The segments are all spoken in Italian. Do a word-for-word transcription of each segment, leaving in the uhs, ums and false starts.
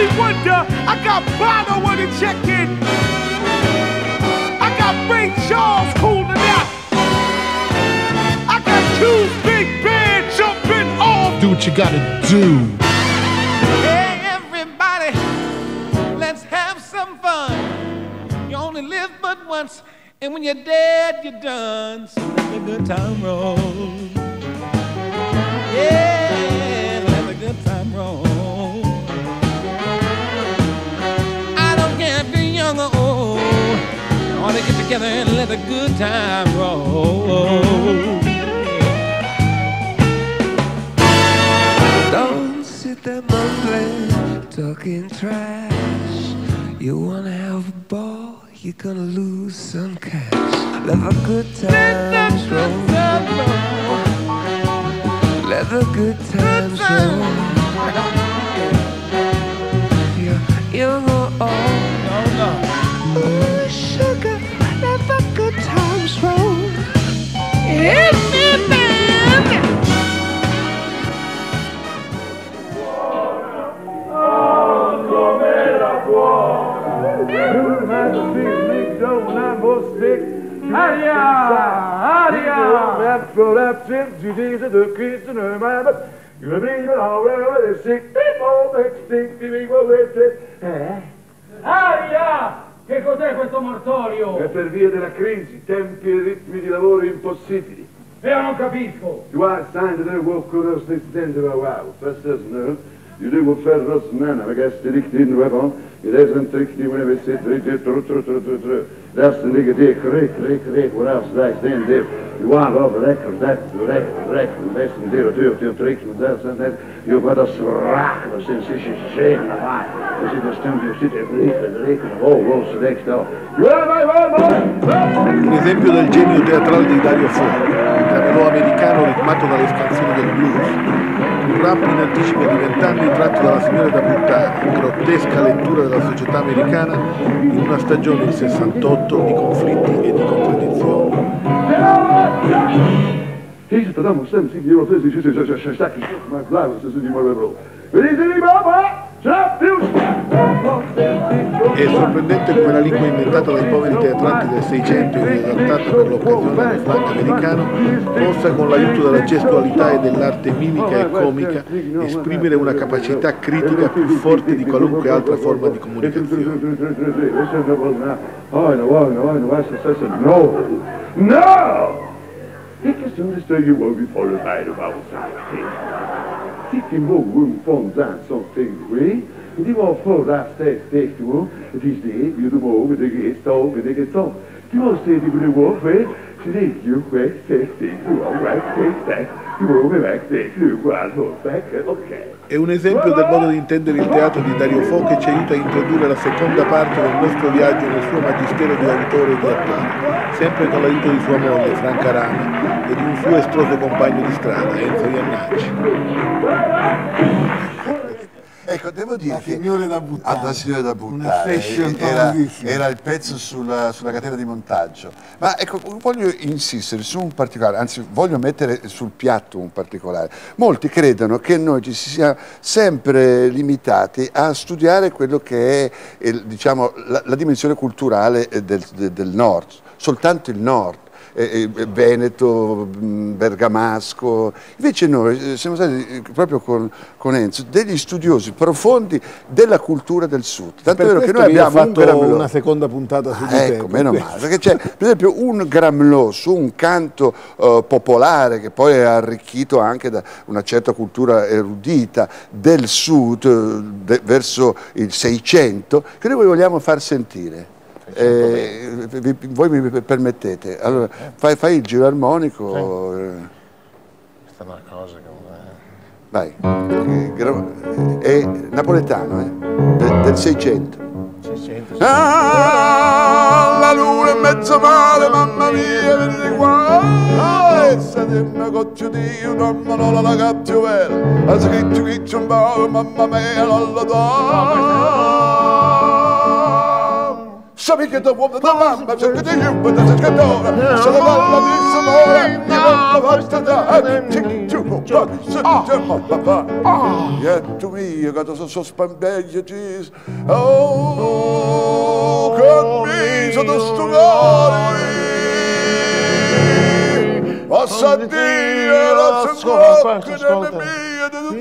Stevie Wonder. I got Bono with a chicken. I got Ray Charles cooling out. I got two big bands jumping off. Do what you gotta do. Hey everybody, let's have some fun. You only live but once, and when you're dead, you're done. So let the good time roll. Yeah, let the good time roll. I don't care if you're young or old. I want to get together and let the good time roll. Don't sit there mumbling, talking trash. You wanna have a ball, you're gonna lose some cash. Let the good times roll. Let the good times roll. You're young or old. No, no. Ooh, sugar, let the good times roll. Hit me, man! Aria! Aria! After that, you see the kids in her mind, but you bring it all over the sick people, the sick people, eh? Aria! Che cos'è questo mortorio? È per via della crisi, tempi e ritmi di lavoro impossibili. Io non capisco. You are signed to do work with us this end of a while. First as no. You do what för oss män, jag gäster riktigt in weapon. It isn't riktigt when we sit riktigt tru tru tru tru tru. That's the nigga dick, rick, rick, rick, what else like then dip. You want all the records, that, rek, rek, less than zero, two, two, three, that's and that. You got a srach, the sensation, shame, the fire. You see the stem, you sit there, rick, rick, oh, oh, so next door. You are my man, Un esempio del genio teatrale di Dario Fo, un camelò americano ritmato dalle scansioni del blues. Un rap in anticipo di vent'anni tratto dalla signora da puttana, grottesca lettura della società americana in una stagione, il sessantotto, di conflitti e di contraddizioni. He's the number seven, six, zero, thirty, six, six, six, six, my blouse is in my roll. Ready, Baba? È sorprendente come la lingua inventata dai poveri teatranti del Seicento e riadattata per l'occasione allo slang americano possa, con l'aiuto della gestualità e dell'arte mimica e comica, esprimere una capacità critica più forte di qualunque altra forma di comunicazione. No! No! Ik is toen de stukje wel weer voor de beide bouwen zijn. Ziet die mogen van zijn zo'n ding mee. Die was voor dat steeds tegen toe. Het is die, je de mogen, de geest ook, en de geest ook. Die was steeds die de wolf, hè. Ze deed je weg, steeds tegen toe, al weg, steeds weg. Die mogen weg, steeds toe, maar zo weg, oké. È un esempio del modo di intendere il teatro di Dario Fo che ci aiuta a introdurre la seconda parte del nostro viaggio nel suo magistero di autore e di attore, sempre con l'aiuto di sua moglie, Franca Rama, e di un suo estroso compagno di strada, Enzo Iannacci. Ecco, devo dire La che signora da buttare, ah, la signora da una buttare fashion era, famosissima. era il pezzo sulla, sulla catena di montaggio. Ma ecco, voglio insistere su un particolare, anzi voglio mettere sul piatto un particolare. Molti credono che noi ci sia sempre limitati a studiare quello che è eh, diciamo, la, la dimensione culturale del, del, del nord, soltanto il nord. Eh, eh, Veneto, Bergamasco, invece noi siamo stati proprio con, con Enzo degli studiosi profondi della cultura del sud. Tanto è vero che noi abbiamo fatto un Gramlò. una seconda puntata su di Ah, te. ecco, meno male, perché c'è per esempio un Gramlò su un canto uh, popolare che poi è arricchito anche da una certa cultura erudita del sud de, verso il Seicento, che noi vogliamo far sentire. Eh, vi, voi mi permettete, allora fai, fai il giro armonico. Questa è una cosa che... Vai, è napoletano, eh? De, del Seicento. seicento, Ah, la luna in mezzo mare, mamma mia, venite qua. Ah, siete una goccia di una manola la cattivella. Ha scritto che c'è un po', mamma mia, non la do. Sabi che dopo la mamma c'è che ti giù, da scattora. Se la palla di samore, la vostra da, c'è giù. Yet to me, you got to suspend your tears. Oh, con me sotto stugare. Possa dire la sua bocca delle mie del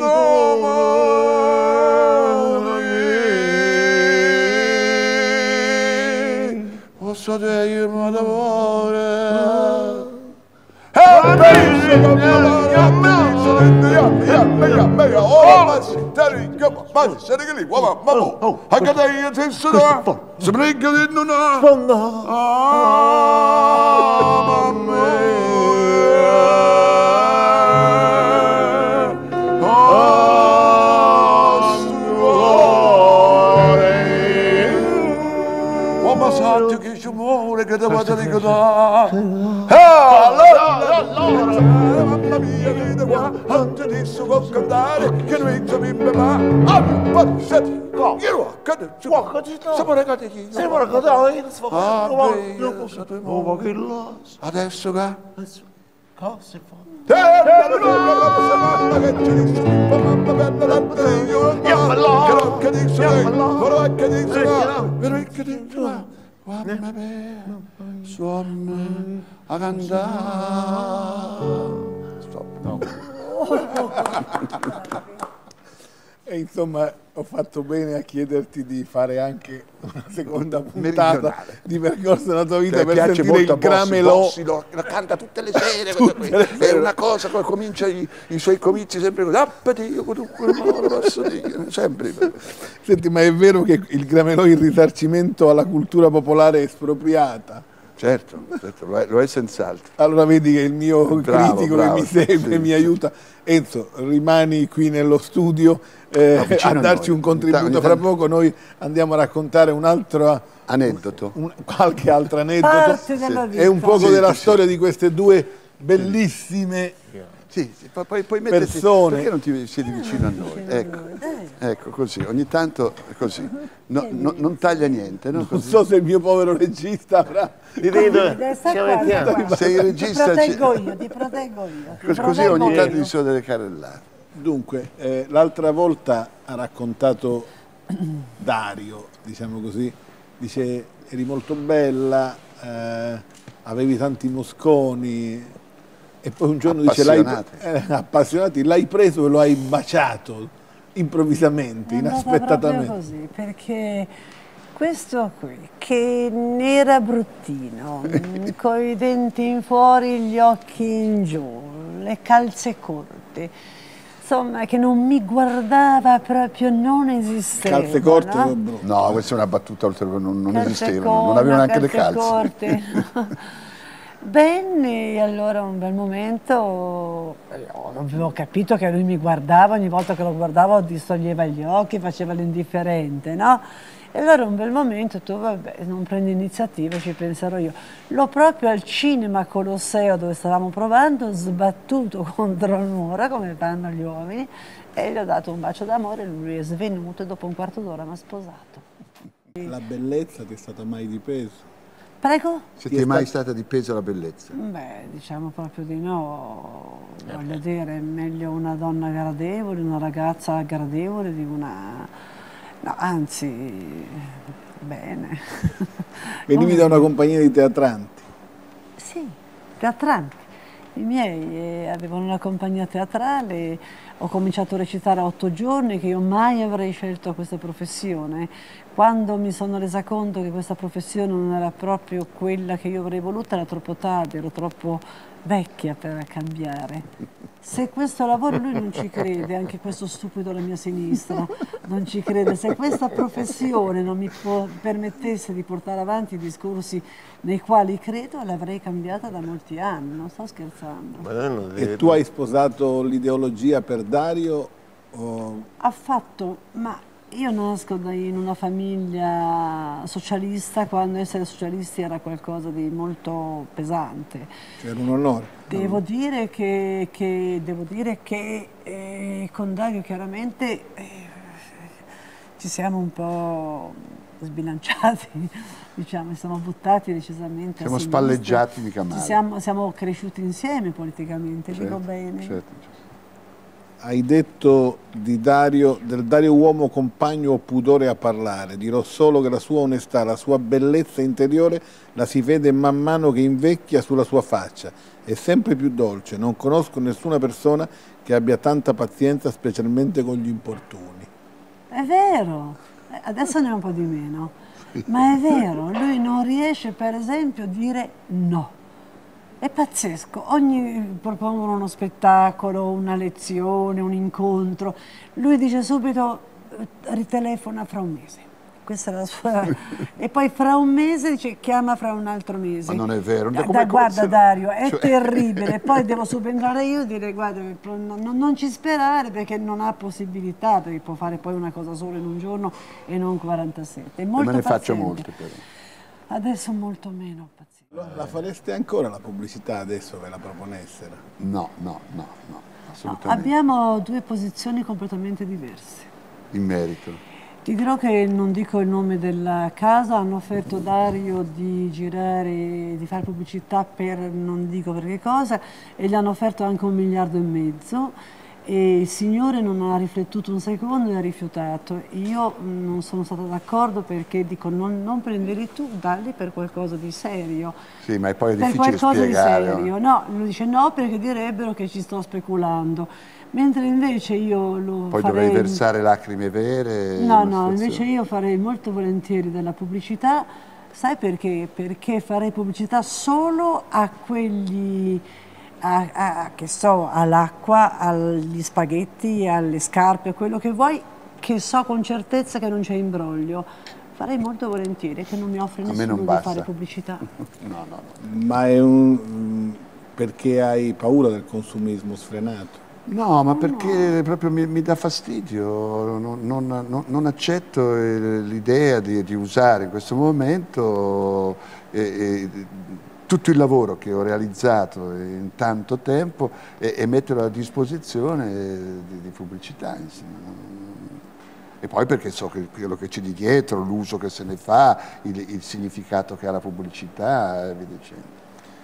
nome. Possa dire ma d'amore. E pensi che mi ha messo oh, ma si tari, ma si tari che lì, ma ma anche da io ti sono, si prega di non ha. Ah, mamma. Santo che ci muore che devo te ricordare. Mamma mia, vedi qua, anche adesso può cantare, che non ci mi beva. Ah, pazzesco. Io, che ci vuoi? Siamo regati chi? Siamo regati, non si fa. Adesso che? Cosa si fa? Suon a cantare. Stop. No. E insomma ho fatto bene a chiederti di fare anche una seconda puntata di Percorso della tua vita, Che per piace sentire molto il Gramelò. Bossi, lo, lo canta tutte le sere, Tutte le è sere. una cosa, poi comincia i, i suoi comizi sempre così, appati io con lo posso dire, sempre. Senti, ma è vero che il Gramelò è il risarcimento alla cultura popolare espropriata? Certo, certo, lo è, lo è senz'altro. Allora vedi che il mio Bravo, critico bravo, che mi segue sì, mi sì. aiuta. Enzo, rimani qui nello studio eh, No, vicino a a darci noi. un contributo. Ogni Fra tanto- poco noi andiamo a raccontare un altro Aneddoto. un- qualche altro aneddoto Parte della vita. e un poco Sì, della sì, storia di queste due bellissime Sì, sì, poi, poi, poi metterti, persone. perché non ti siedi vicino a noi? Ecco, ecco così, ogni tanto è così. No, no, non taglia niente, no? non Così. so se il mio povero regista avrà Ti vedo, Sta ci qua, sta mettiamo. qua. Se il Ti regista ci- proteggo io, ti proteggo io. ti Così proteggo ogni tanto io. ci sono delle carrellate. Dunque, eh, l'altra volta ha raccontato Dario, diciamo così, dice eri molto bella, eh, avevi tanti mosconi e poi un giorno dice l'hai Appassionati. eh, appassionati, l'hai preso e lo hai baciato improvvisamente, È andata inaspettatamente. proprio così, perché questo qui, che era bruttino, con i denti in fuori, gli occhi in giù, le calze corte, insomma, che non mi guardava proprio, non esisteva. Calze corte no? o brutto? No, questa è una battuta oltre non, non Calze esistevano, non corte, avevano neanche le calze calze. corte. Bene, allora un bel momento io avevo capito che lui mi guardava, ogni volta che lo guardavo distoglieva gli occhi, faceva l'indifferente, no? E allora un bel momento tu, vabbè, non prendi iniziativa, ci penserò io. L'ho proprio al cinema Colosseo dove stavamo provando, sbattuto contro il muro, come fanno gli uomini, e gli ho dato un bacio d'amore, lui è svenuto e dopo un quarto d'ora mi ha sposato. La bellezza ti è stata mai di peso? Prego? Se ti è mai stata di peso la bellezza? Beh, diciamo proprio di no, voglio dire, è meglio una donna gradevole, una ragazza gradevole di una... no, anzi, bene. Venivi da una compagnia di teatranti. Sì, teatranti. I miei eh, avevano una compagnia teatrale, ho cominciato a recitare a otto giorni, che io mai avrei scelto questa professione. Quando mi sono resa conto che questa professione non era proprio quella che io avrei voluto, era troppo tardi, ero troppo vecchia per cambiare. Se questo lavoro lui non ci crede, anche questo stupido alla mia sinistra non ci crede, se questa professione non mi può- permettesse di portare avanti i discorsi nei quali credo, l'avrei cambiata da molti anni, non sto scherzando. Ma noi non E tu hai sposato l'ideologia per Dario? O... Ha fatto, ma io nasco da- in una famiglia socialista quando essere socialisti era qualcosa di molto pesante. Era un onore. Devo dire che, che, devo dire che eh, con Dario chiaramente eh, ci siamo un po' sbilanciati, diciamo, siamo buttati decisamente a Siamo sinistra. spalleggiati mica Ci male. siamo, siamo cresciuti insieme politicamente, dico Certo, bene. certo, certo. hai detto di Dario, del Dario uomo compagno ho pudore a parlare, dirò solo che la sua onestà, la sua bellezza interiore la si vede man mano che invecchia sulla sua faccia, è sempre più dolce, non conosco nessuna persona che abbia tanta pazienza, specialmente con gli importuni. È vero, adesso ne è un po' di meno, ma è vero, lui non riesce per esempio a dire no. È pazzesco, ogni propongono uno spettacolo, una lezione, un incontro, lui dice subito ritelefona fra un mese. Questa è la sua... e poi fra un mese dice chiama fra un altro mese. Ma non è vero. Da, Come guarda Dario, è cioè... terribile. Poi devo subentrare io e dire guarda, non, non ci sperare perché non ha possibilità, perché può fare poi una cosa sola in un giorno e non quarantasette. È molto Ma ne paziente. faccio molte però. Adesso molto meno paziente. La fareste ancora la pubblicità adesso ve la proponessero? No, no, no, no, assolutamente. No, abbiamo due posizioni completamente diverse. In merito. Ti dirò che non dico il nome della casa, hanno offerto Dario di girare, di fare pubblicità per non dico per che cosa, e gli hanno offerto anche un miliardo e mezzo. E il signore non ha riflettuto un secondo e ha rifiutato. Io non sono stata d'accordo perché dico non, non prendere tu, dalli per qualcosa di serio. Sì, ma poi è per difficile qualcosa spiegare. di serio. No, lui dice no perché direbbero che ci sto speculando. Mentre invece io lo Poi farei... dovrei versare lacrime vere. No, no, invece io farei molto volentieri della pubblicità. Sai perché? Perché farei pubblicità solo a quelli... A, a, che so, all'acqua, agli spaghetti, alle scarpe, quello che vuoi, che so con certezza che non c'è imbroglio. Farei molto volentieri, che non mi offre nessuno di fare pubblicità. No, no, no. Ma è un... perché hai paura del consumismo sfrenato? No, ma perché no. proprio mi, mi dà fastidio, non, non, non, non accetto l'idea di, di usare in questo momento eh, eh, tutto il lavoro che ho realizzato in tanto tempo e, e metterlo a disposizione di, di pubblicità, insomma. E poi perché so che quello che c'è di dietro, l'uso che se ne fa, il, il significato che ha la pubblicità e via dicendo.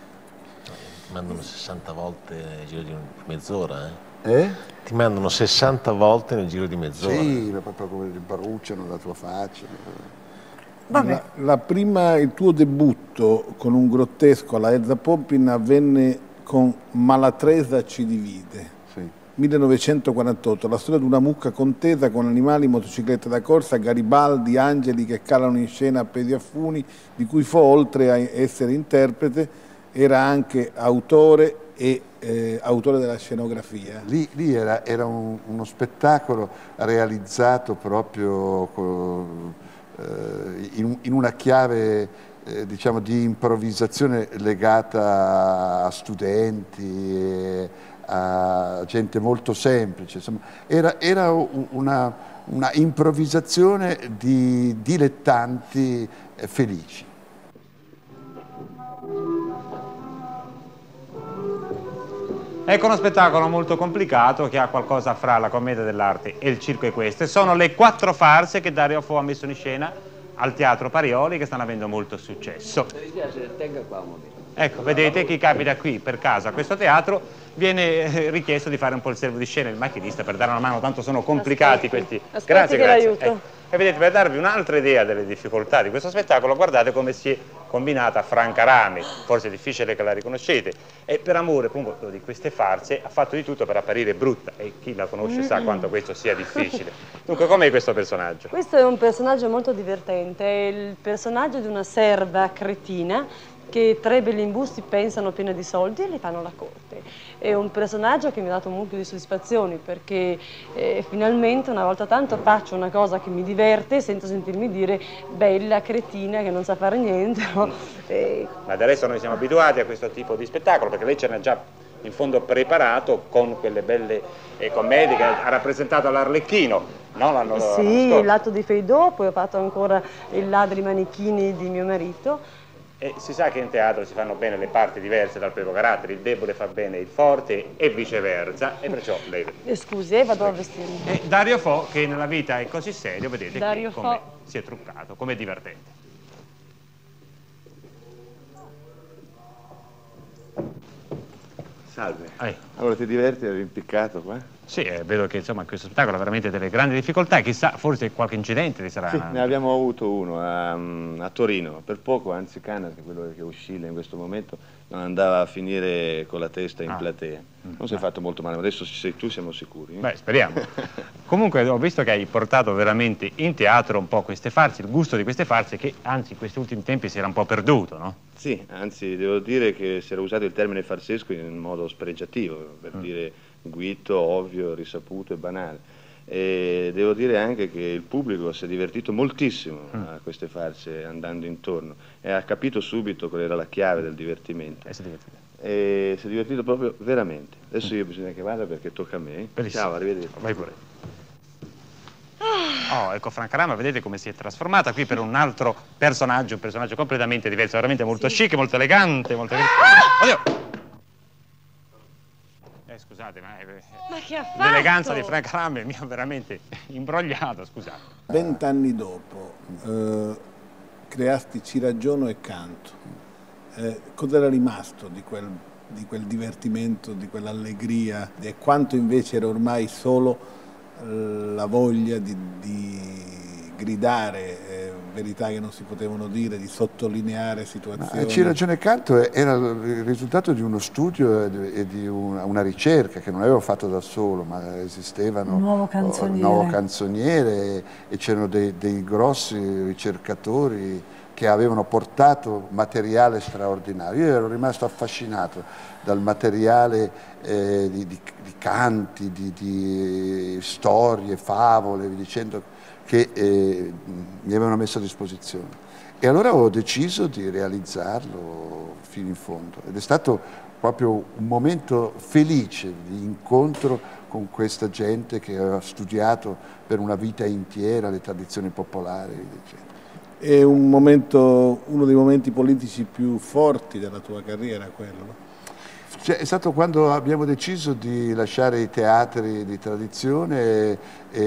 Ti mandano sessanta volte nel giro di mezz'ora, eh? Eh? Ti mandano sessanta volte nel giro di mezz'ora. Sì, proprio come bruciano la tua faccia. La, la prima, il tuo debutto con un grottesco alla Elsa Poppin avvenne con Malatresa ci divide. Sì. millenovecentoquarantotto, la storia di una mucca contesa con animali, motociclette da corsa, Garibaldi, angeli che calano in scena appesi a funi, di cui Fo, oltre a essere interprete, era anche autore e eh, autore della scenografia. Lì, lì era, era un, uno spettacolo realizzato proprio con, eh, in, in una chiave eh, diciamo di improvvisazione legata a studenti, e a gente molto semplice. Insomma, era, era una, una improvvisazione di dilettanti eh, felici. Ecco uno spettacolo molto complicato che ha qualcosa fra la commedia dell'arte e il circo equestre. Sono le quattro farse che Dario Fo ha messo in scena al Teatro Parioli, che stanno avendo molto successo. Mi piace, tenga qua un momento. Ecco, vedete, chi capita qui per caso a questo teatro viene richiesto di fare un po' il servo di scena, il macchinista, per dare una mano, tanto sono complicati aspetti, questi. Aspetti grazie, che grazie. l'aiuto. Ecco. E vedete, per darvi un'altra idea delle difficoltà di questo spettacolo, guardate come si è combinata Franca Rami, forse è difficile che la riconoscete, e per amore appunto di queste farse ha fatto di tutto per apparire brutta, e chi la conosce sa quanto questo sia difficile. Dunque, com'è questo personaggio? Questo è un personaggio molto divertente, è il personaggio di una serva cretina che tre bellimbusti pensano piena di soldi e le fanno la corte. È un personaggio che mi ha dato un mucchio di soddisfazioni perché eh, finalmente una volta tanto faccio una cosa che mi diverte senza sentirmi dire bella cretina che non sa fare niente. No? E... Ma adesso noi siamo abituati a questo tipo di spettacolo perché lei ce n'ha già in fondo preparato con quelle belle eh, commedie che ha rappresentato l'Arlecchino. No, l'anno sì, il lato di Feidò, poi ho fatto ancora il ladri manichini di mio marito. E si sa che in teatro si fanno bene le parti diverse dal proprio carattere, il debole fa bene il forte e viceversa, e perciò lei... Eh, scusi, eh, vado a vestirmi. E Dario Fo, che nella vita è così serio, vedete Dario come si è truccato, come è divertente. Salve. Ehi. Allora ti diverti, eri impiccato qua? Sì, eh, vedo che insomma questo spettacolo ha veramente delle grandi difficoltà, chissà, forse qualche incidente ti sarà... Sì, ne abbiamo avuto uno a, a Torino, per poco, anzi Canna, che è quello che oscilla in questo momento, non andava a finire con la testa in Ah. platea. Non si è fatto molto male, ma adesso se sei tu siamo sicuri. Beh, speriamo. Comunque ho visto che hai portato veramente in teatro un po' queste farse, il gusto di queste farse che anzi in questi ultimi tempi si era un po' perduto, no? Sì, anzi devo dire che si era usato il termine farsesco in modo spregiativo, per mm. dire guitto, ovvio, risaputo e banale. E devo dire anche che il pubblico si è divertito moltissimo mm. a queste farse andando intorno e ha capito subito qual era la chiave del divertimento. E si è divertito. E si è divertito proprio veramente. Adesso io bisogna che vada perché tocca a me. Bellissimo. Ciao, arrivederci. Vai pure. Oh, ecco Franca Rama, vedete come si è trasformata qui per un altro personaggio, un personaggio completamente diverso, veramente molto sì. chic, molto elegante, molto... Oddio! Eh, scusate, ma... Ma che ha fatto? L'eleganza di Franca Rama mi ha veramente imbrogliato, scusate. Vent'anni dopo eh, creasti Ci ragiono e canto. Eh, Cos'era rimasto di quel, di quel divertimento, di quell'allegria e quanto invece era ormai solo la voglia di, di gridare eh, verità che non si potevano dire, di sottolineare situazioni? Ma Ci ragiono e canto era il risultato di uno studio e di una, una ricerca che non avevo fatto da solo, ma esistevano un nuovo canzoniere, un nuovo canzoniere e, e c'erano dei, dei grossi ricercatori che avevano portato materiale straordinario. Io ero rimasto affascinato dal materiale eh, di, di, di canti, di, di storie, favole, dicendo che eh, mi avevano messo a disposizione. E allora ho deciso di realizzarlo fino in fondo ed è stato proprio un momento felice di incontro con questa gente che aveva studiato per una vita intera le tradizioni popolari, eccetera. È un momento, uno dei momenti politici più forti della tua carriera, quello, no? Cioè, è stato quando abbiamo deciso di lasciare i teatri di tradizione e,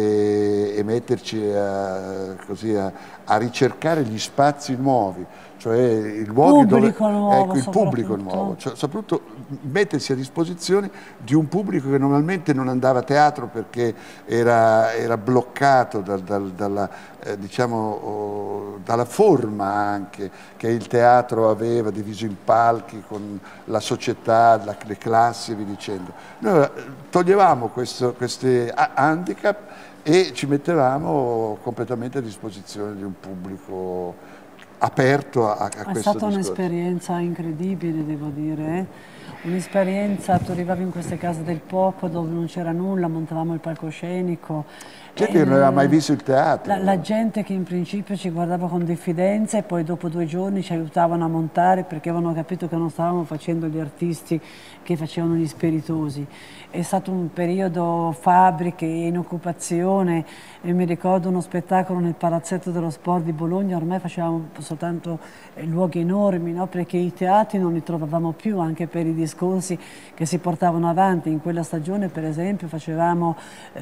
e, e metterci a, così, a, a ricercare gli spazi nuovi, cioè i luoghi pubblico dove nuovo, ecco, il pubblico nuovo, cioè, soprattutto mettersi a disposizione di un pubblico che normalmente non andava a teatro perché era, era bloccato dal, dal, dalla, eh, diciamo, oh, dalla forma anche che il teatro aveva, diviso in palchi con la società, la, le classi e via dicendo. Noi toglievamo questo, questi handicap e ci mettevamo completamente a disposizione di un pubblico aperto a, a questo discorso. È stata un'esperienza incredibile, devo dire, eh? Un'esperienza, tu arrivavi in queste case del pop dove non c'era nulla, montavamo il palcoscenico. Gente che non aveva mai visto il teatro. La, la gente che in principio ci guardava con diffidenza e poi dopo due giorni ci aiutavano a montare perché avevano capito che non stavamo facendo gli artisti che facevano gli spiritosi. È stato un periodo fabbriche in occupazione e mi ricordo uno spettacolo nel Palazzetto dello Sport di Bologna, ormai facevamo soltanto eh, luoghi enormi, no? Perché i teatri non li trovavamo più anche per i discorsi che si portavano avanti. In quella stagione per esempio facevamo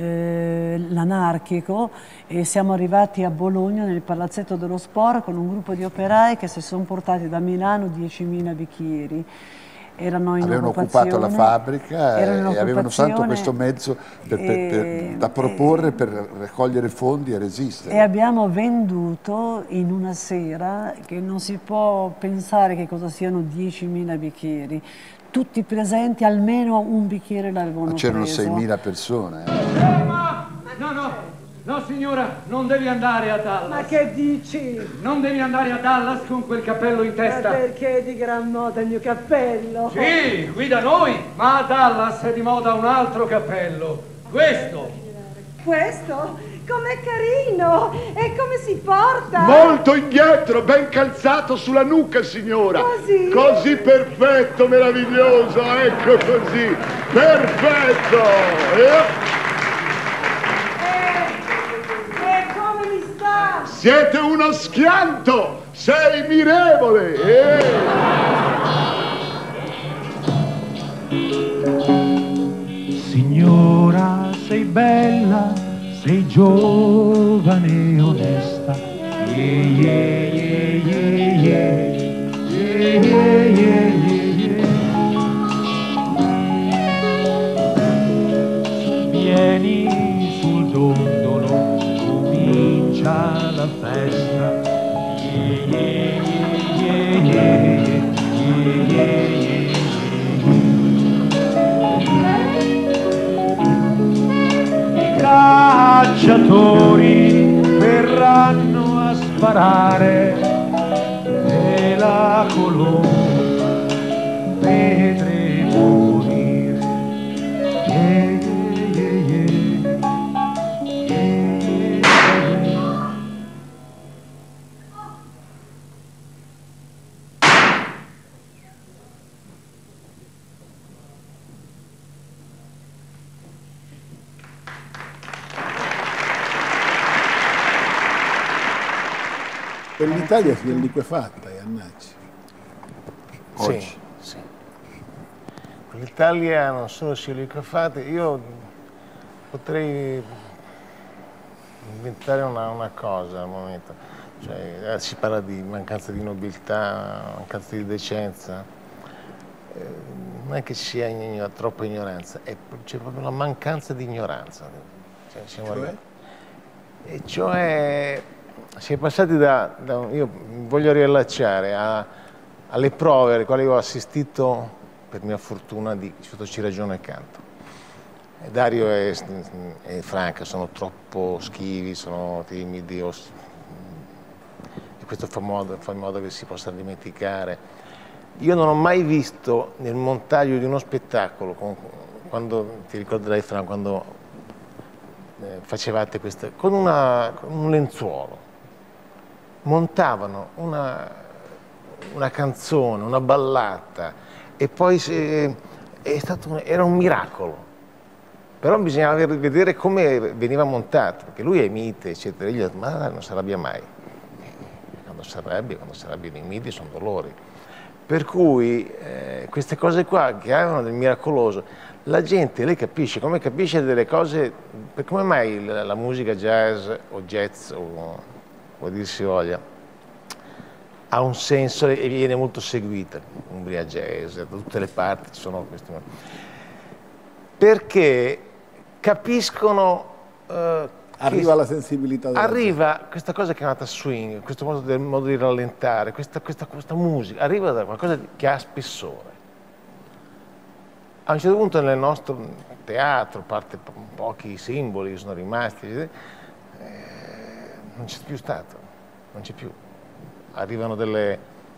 eh, l'anarchico e siamo arrivati a Bologna nel Palazzetto dello Sport con un gruppo di operai che si sono portati da Milano diecimila bicchieri. Erano in avevano occupato la fabbrica e avevano usato questo mezzo per, per, e, per, da proporre e, per raccogliere fondi e resistere. E abbiamo venduto in una sera, che non si può pensare che cosa siano diecimila bicchieri, tutti presenti almeno un bicchiere l'avevano preso. C'erano seimila persone. Eh. Ferma! No, no! No signora, non devi andare a Dallas. Ma che dici? Non devi andare a Dallas con quel cappello in testa. Ma perché è di gran moda il mio cappello? Sì, qui da noi, ma a Dallas è di moda un altro cappello. Questo. Questo? Com'è carino! E come si porta? Molto indietro, ben calzato sulla nuca, signora. Così? Così perfetto, meraviglioso, ecco così. Perfetto! Eh? Siete uno schianto! Sei mirevole! Eh. Signora, sei bella, sei giovane e onesta. Yeah, yeah, yeah, yeah, yeah. Yeah, yeah, yeah, yeah, yeah. alla festa. Yeah, yeah, yeah, yeah, yeah, yeah, yeah. I cacciatori verranno a sparare e la colomba vedremo morire. Yeah, yeah, yeah, yeah, yeah, yeah. Per l'Italia si è liquefatta, Iannacci. Sì, sì. Per l'Italia non solo si è liquefatta, io potrei inventare una, una cosa al momento. Cioè, eh, si parla di mancanza di nobiltà, mancanza di decenza. Eh, non è che ci sia igno- troppa ignoranza, è, c'è proprio una mancanza di ignoranza. Cioè, siamo Cioè? arrivati- E cioè si è passati da, da- io voglio riallacciare a- alle prove alle quali ho assistito, per mia fortuna, di sotto ci ragione accanto. E Dario e, e Franca sono troppo schivi, sono timidi, o, e questo fa modo, fa in modo che si possa dimenticare. Io non ho mai visto nel montaggio di uno spettacolo, con- quando ti ricorderai Franca, quando eh, facevate queste, con, una, con un lenzuolo, montavano una, una canzone, una ballata, e poi si- è stato un- era un miracolo. Però bisognava ver- vedere come veniva montato, perché lui è mite, eccetera. Io gli ho detto, ma non si arrabbia mai. Quando si arrabbia, quando si arrabbiano i miti sono dolori. Per cui eh, queste cose qua che avevano del miracoloso, la gente, lei capisce, come capisce delle cose, per come mai la, la musica jazz o jazz o come dir si voglia, ha un senso e viene molto seguita, Umbria Jazz, da tutte le parti ci sono questi, perché capiscono eh, Arriva che la sensibilità della arriva questa cosa chiamata swing, questo modo, del modo di rallentare, questa, questa, questa musica, arriva da qualcosa che ha spessore. A un certo punto nel nostro teatro, a parte po- pochi simboli che sono rimasti, eh, non c'è più stato, non c'è più. Arrivano delle,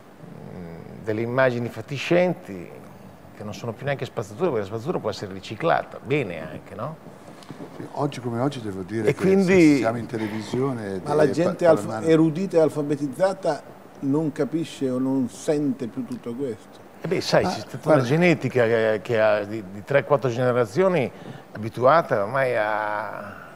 mh, delle immagini fatiscenti che non sono più neanche spazzatura, perché la spazzatura può essere riciclata, bene anche, no? Oggi come oggi devo dire E che quindi- se siamo in televisione... Ma la e gente pa- alf- parlando- erudita e alfabetizzata non capisce o non sente più tutto questo. E beh, sai, Ah, c'è stata guarda- una genetica che, che ha di, di tre quattro generazioni abituata ormai a,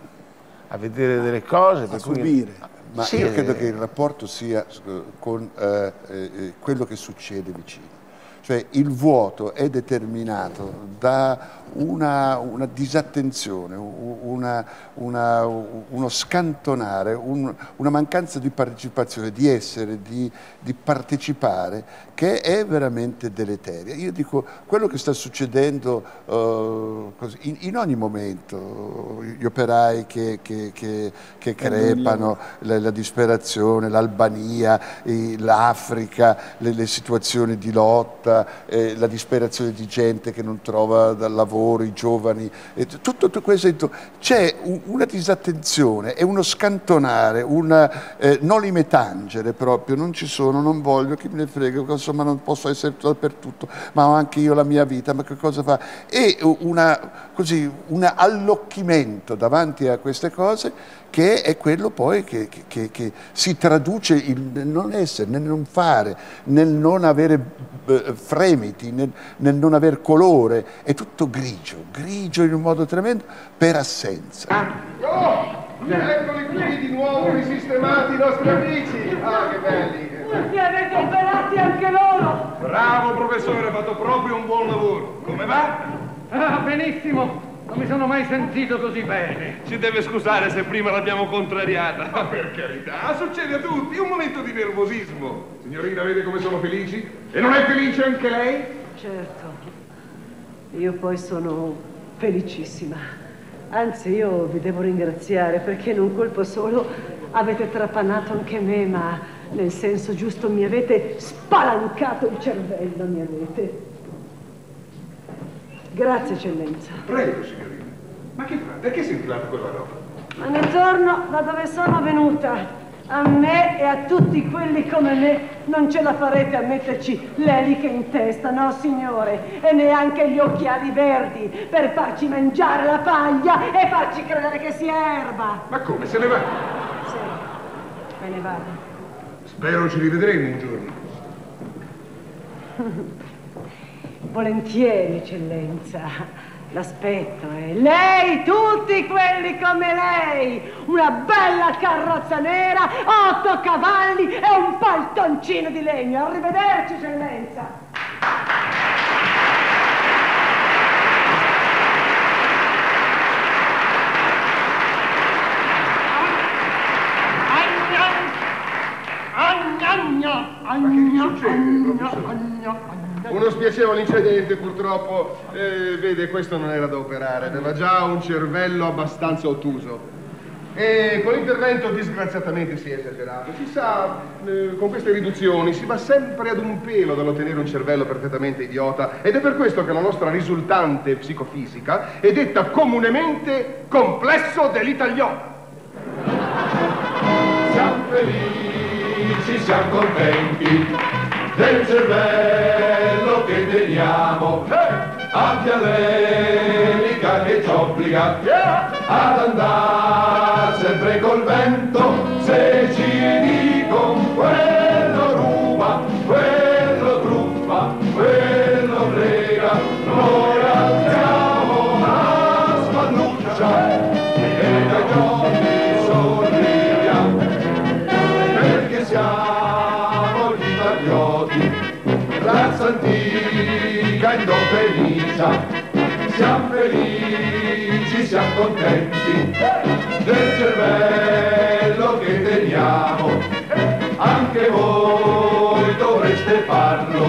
a vedere delle cose. Per cui- subire. Ma Sì, io credo eh, che il rapporto sia eh, con eh, eh, quello che succede vicino. Cioè il vuoto è determinato da una, una disattenzione, u- una, una, uno scantonare, un- una mancanza di partecipazione, di essere, di, di partecipare, che è veramente deleteria. Io dico, quello che sta succedendo eh, così, in, in ogni momento, gli operai che, che, che, che crepano, la, la disperazione, l'Albania, eh, l'Africa, le, le situazioni di lotta, eh, la disperazione di gente che non trova dal lavoro, i giovani, eh, tutto, tutto questo. C'è un, una disattenzione e uno scantonare, una eh, noli me tangere proprio, non ci sono, non voglio, chi me ne frega, insomma non posso essere dappertutto, ma ho anche io la mia vita, ma che cosa fa? E una, così, un allocchimento davanti a queste cose che è quello poi che, che, che si traduce nel non essere, nel non fare, nel non avere eh, fremiti, nel, nel non aver colore, è tutto grigio, grigio in un modo tremendo per assenza. Oh, eccoli qui di nuovo risistemati i nostri amici. Ah, che belli. Li avete operati anche loro! Bravo professore, ha fatto proprio un buon lavoro. Come va? Ah, benissimo. Non mi sono mai sentito così bene. Ci deve scusare se prima l'abbiamo contrariata. Ma per carità, succede a tutti, un momento di nervosismo. Signorina, vede come sono felici? E non è felice anche lei? Certo, io poi sono felicissima. Anzi, io vi devo ringraziare perché in un colpo solo avete trapanato anche me, ma nel senso giusto mi avete spalancato il cervello, mi avete. Grazie, eccellenza. Prego, signorina. Ma che fa? Perché sei infilata quella roba? Ma ne torno da dove sono venuta. A me e a tutti quelli come me non ce la farete a metterci l'eliche in testa, no signore, e neanche gli occhiali verdi per farci mangiare la paglia e farci credere che sia erba. Ma come, se ne va? Sì, me ne vado. Spero ci rivedremo un giorno. Volentieri, eccellenza. L'aspetto, eh. Lei, tutti quelli come lei, una bella carrozza nera, otto cavalli e un paltoncino di legno. Arrivederci, eccellenza. Ma che succede, professore? Uno spiacevole incidente, purtroppo. Eh, vede, questo non era da operare, aveva già un cervello abbastanza ottuso. E con l'intervento disgraziatamente si è esagerato. Si sa, eh, con queste riduzioni si va sempre ad un pelo dall'ottenere un cervello perfettamente idiota, ed è per questo che la nostra risultante psicofisica è detta comunemente complesso dell'italiano. Siamo felici, siamo contenti del cervello che teniamo, anche all'elica che ci obbliga ad andare sempre col vento. Se ci dicono quello ruba, quello truffa, quello frega, noi alziamo la spalluccia e dai giorni sorridiamo, perché siamo gli patrioti, razza antica e non felicia. Siamo felici, siamo contenti del cervello che teniamo, anche voi dovreste farlo,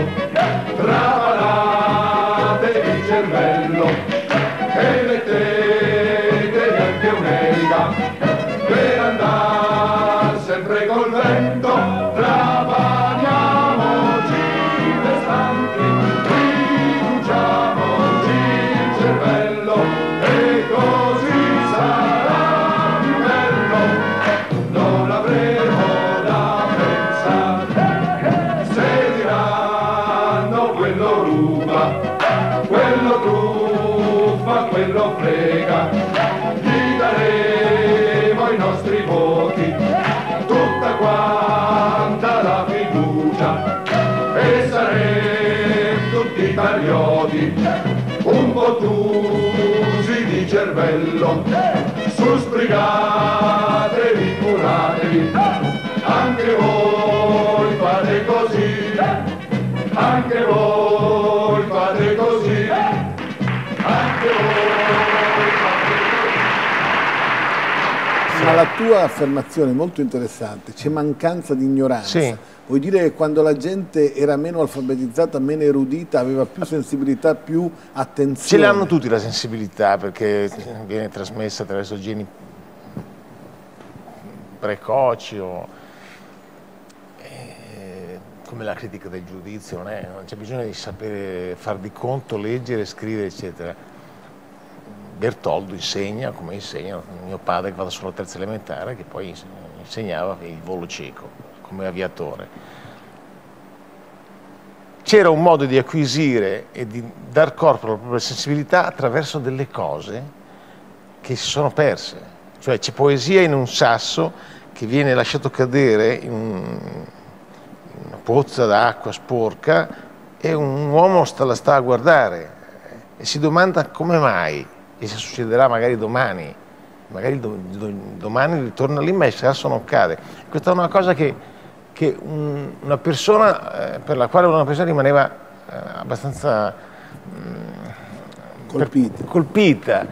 trapanatevi il cervello e mettete anche un'elica per andare sempre col vento. Trapaniamoci le stanche, riduciamoci il cervello e così sarà più bello, non avremo da pensare. Se diranno quello ruba, quello truffa, quello frega, gli daremo i nostri voti, tutta quanta la fiducia, e saremo tutti patrioti, un po' tusi di cervello. Su, sbrigatevi, curatevi, anche voi fate così, anche voi fate così, anche voi fate così. Ma la tua affermazione è molto interessante, c'è mancanza di ignoranza. Sì. Vuoi dire che quando la gente era meno alfabetizzata, meno erudita, aveva più sensibilità, più attenzione? Ce l'hanno tutti la sensibilità, perché viene trasmessa attraverso geni precoci o eh, come la critica del giudizio, non, è, non c'è bisogno di sapere far di conto, leggere, scrivere, eccetera. Bertoldo insegna, come insegna mio padre che vada solo a terza elementare, che poi insegnava il volo cieco come aviatore. C'era un modo di acquisire e di dar corpo alla propria sensibilità attraverso delle cose che si sono perse. Cioè c'è poesia in un sasso che viene lasciato cadere in, un, in una pozza d'acqua sporca e un uomo sta, la sta a guardare e si domanda come mai, e se succederà magari domani, magari do, do, domani ritorna lì ma il sasso non cade. Questa è una cosa che che un, una persona, eh, per la quale una persona rimaneva eh, abbastanza mh, colpita. Per, colpita.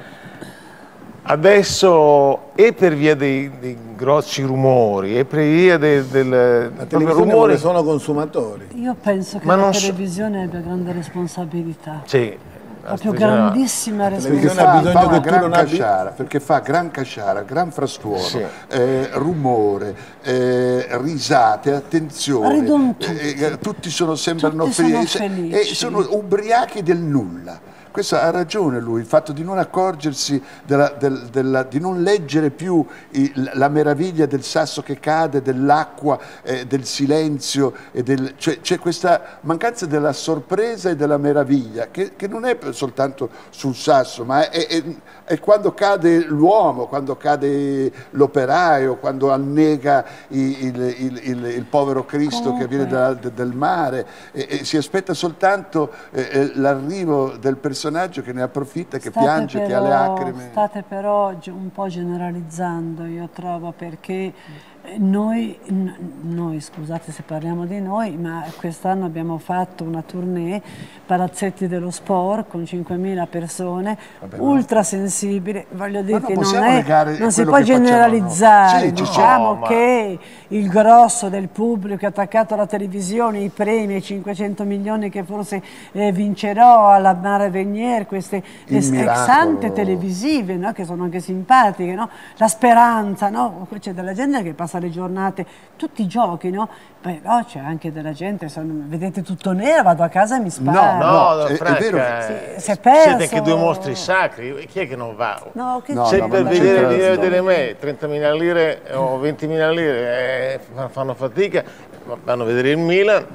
Adesso, e per via dei, dei grossi rumori, e per via del, del la televisione rumori, sono consumatori. Io penso che Ma la non televisione so... abbia grande responsabilità. Sì, proprio grandissima responsabilità. responsabilità. Fa, fa gran casciara, perché fa gran casciara, gran frastuono, sì. eh, rumore, eh, risate, attenzione, eh, tutti sono sembrano tutti sono felici, felici e sono ubriachi del nulla. Questo ha ragione lui, il fatto di non accorgersi, della, del, della, di non leggere più il, la meraviglia del sasso che cade, dell'acqua, eh, del silenzio, e del, cioè, c'è questa mancanza della sorpresa e della meraviglia, che, che non è soltanto sul sasso, ma è, è, è quando cade l'uomo, quando cade l'operaio, quando annega il, il, il, il, il povero Cristo Comunque. che viene da, da, dal mare, e, e si aspetta soltanto eh, l'arrivo del personaggio che ne approfitta, che state piange, però, che ha le lacrime. State però un po' generalizzando, io trovo, perché noi, noi, scusate se parliamo di noi, ma quest'anno abbiamo fatto una tournée Palazzetti dello Sport con cinquemila persone, Vabbè, ultra no. sensibili, voglio dire che non, è, non si può generalizzare, sì, diciamo no, che ma... il grosso del pubblico è attaccato alla televisione, i premi, i cinquecento milioni che forse eh, vincerò alla Mare Venier, queste ex ante televisive, no? Che sono anche simpatiche, no? La speranza, no? C'è della gente che passa le giornate, tutti i giochi, no? Però c'è anche della gente, sono, vedete tutto nero, vado a casa e mi sparo. No, no, no è, Franca, è vero. Si, si è perso. Siete anche due mostri sacri, chi è che non va? No, che no, Se no, per vedere l'idea delle me, trentamila lire o ventimila lire eh, fanno fatica, vanno a vedere il Milan.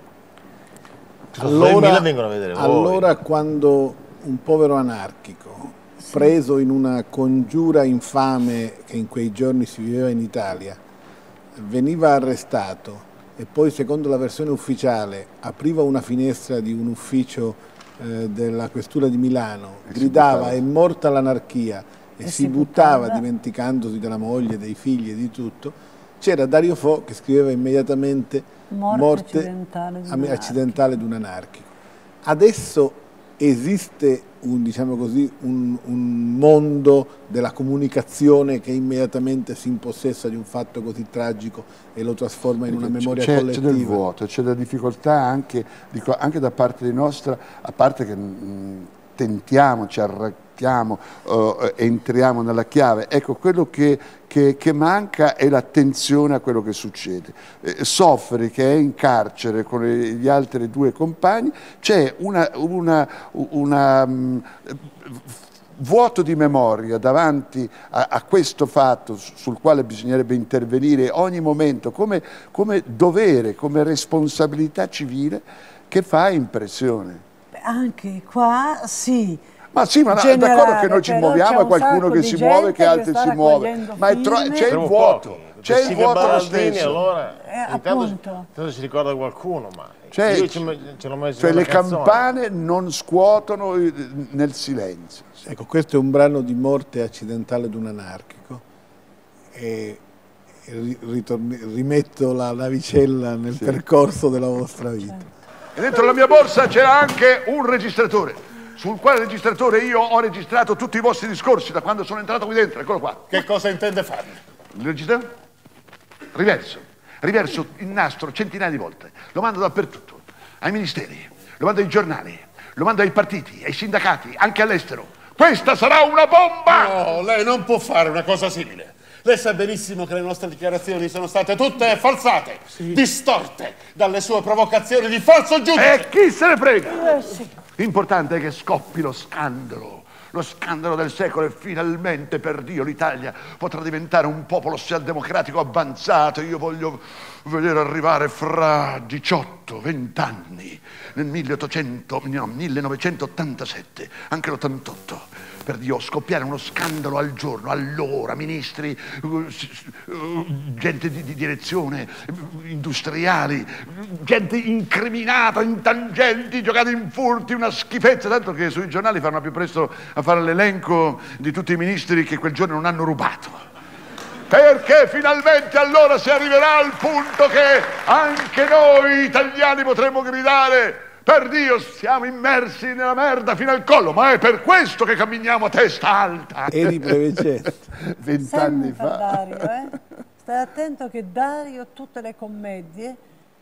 Allora, il Milan vengono a vedere voi. Allora quando un povero anarchico preso in una congiura infame che in quei giorni si viveva in Italia, veniva arrestato e poi, secondo la versione ufficiale, apriva una finestra di un ufficio eh, della questura di Milano, e gridava "è morta l'anarchia" e, e si, si buttava, buttava dimenticandosi della moglie, dei figli e di tutto, c'era Dario Fo che scriveva immediatamente morte, morte accidentale, di un accidentale di un anarchico. Adesso esiste un, diciamo così, un, un mondo della comunicazione che immediatamente si impossessa di un fatto così tragico e lo trasforma in una memoria c'è, collettiva. C'è del vuoto, c'è della difficoltà anche, dico, anche da parte nostra, a parte che mh, tentiamo, ci arracchiamo, uh, entriamo nella chiave. Ecco, quello che, che, che manca è l'attenzione a quello che succede. Eh, Soffri, che è in carcere con gli altri due compagni, c'è una, una, una um, vuoto di memoria davanti a, a questo fatto sul quale bisognerebbe intervenire ogni momento come, come dovere, come responsabilità civile, che fa impressione. Anche qua sì. Ma sì, ma no, d'accordo che noi ci muoviamo, è qualcuno che si muove, che altri si muove, ma c'è il vuoto, c'è il vuoto lo stesso. Allora, eh, intanto, intanto si ricorda qualcuno, ma cioè, io ce, ce l'ho messo cioè le canzone. campane non scuotono nel silenzio. Ecco, questo è un brano di morte accidentale di un anarchico e rimetto la navicella nel sì. percorso della vostra vita. E dentro la mia borsa c'era anche un registratore, sul quale registratore io ho registrato tutti i vostri discorsi da quando sono entrato qui dentro, eccolo qua. Che cosa intende fare? Il registratore? Riverso, riverso il nastro centinaia di volte, lo mando dappertutto, ai ministeri, lo mando ai giornali, lo mando ai partiti, ai sindacati, anche all'estero. Questa sarà una bomba! No, lei non può fare una cosa simile. Lei sa benissimo che le nostre dichiarazioni sono state tutte falsate, sì. distorte dalle sue provocazioni di falso giudice. E chi se ne frega? Eh, sì. L'importante è che scoppi lo scandalo, lo scandalo del secolo, e finalmente, per Dio, l'Italia potrà diventare un popolo socialdemocratico avanzato. Io voglio vedere arrivare fra diciotto venti anni, nel milleottocento, no, millenovecentottantasette, anche l'ottantotto. Per Dio, scoppiare uno scandalo al giorno, allora, ministri, gente di, di direzione, industriali, gente incriminata, in tangenti, giocati in furti, una schifezza, tanto che sui giornali fanno più presto a fare l'elenco di tutti i ministri che quel giorno non hanno rubato. Perché finalmente allora si arriverà al punto che anche noi italiani potremo gridare: per Dio, siamo immersi nella merda fino al collo, ma è per questo che camminiamo a testa alta. Eri Preveggetto, vent'anni fa. Dario, eh? Stai attento che Dario, tutte le commedie,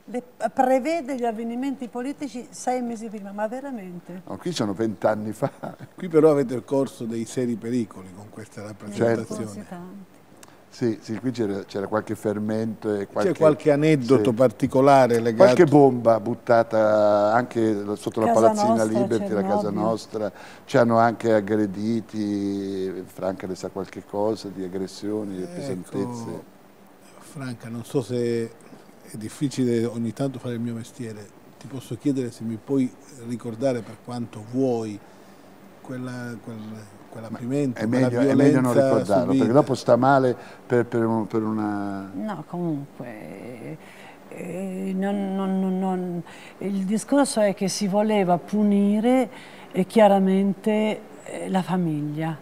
Le, prevede gli avvenimenti politici sei mesi prima, ma veramente? No, qui sono vent'anni fa. Qui però avete corso dei seri pericoli con questa rappresentazione. Certo. Sì, sì, qui c'era qualche fermento e qualche... C'è qualche aneddoto sì. particolare legato... Qualche bomba buttata anche sotto la Casa palazzina Nostra, Liberty, la Casa Cernobbio. Nostra. Ci hanno anche aggrediti, Franca ne sa qualche cosa, di aggressioni, di pesantezze. Ecco, Franca, non so se è difficile ogni tanto fare il mio mestiere, ti posso chiedere se mi puoi ricordare per quanto vuoi quella... quella quell'appimento, è meglio, è meglio non ricordarlo, subita. Perché dopo sta male per, per, un, per una... No, comunque, eh, non, non, non, il discorso è che si voleva punire eh, chiaramente eh, la famiglia,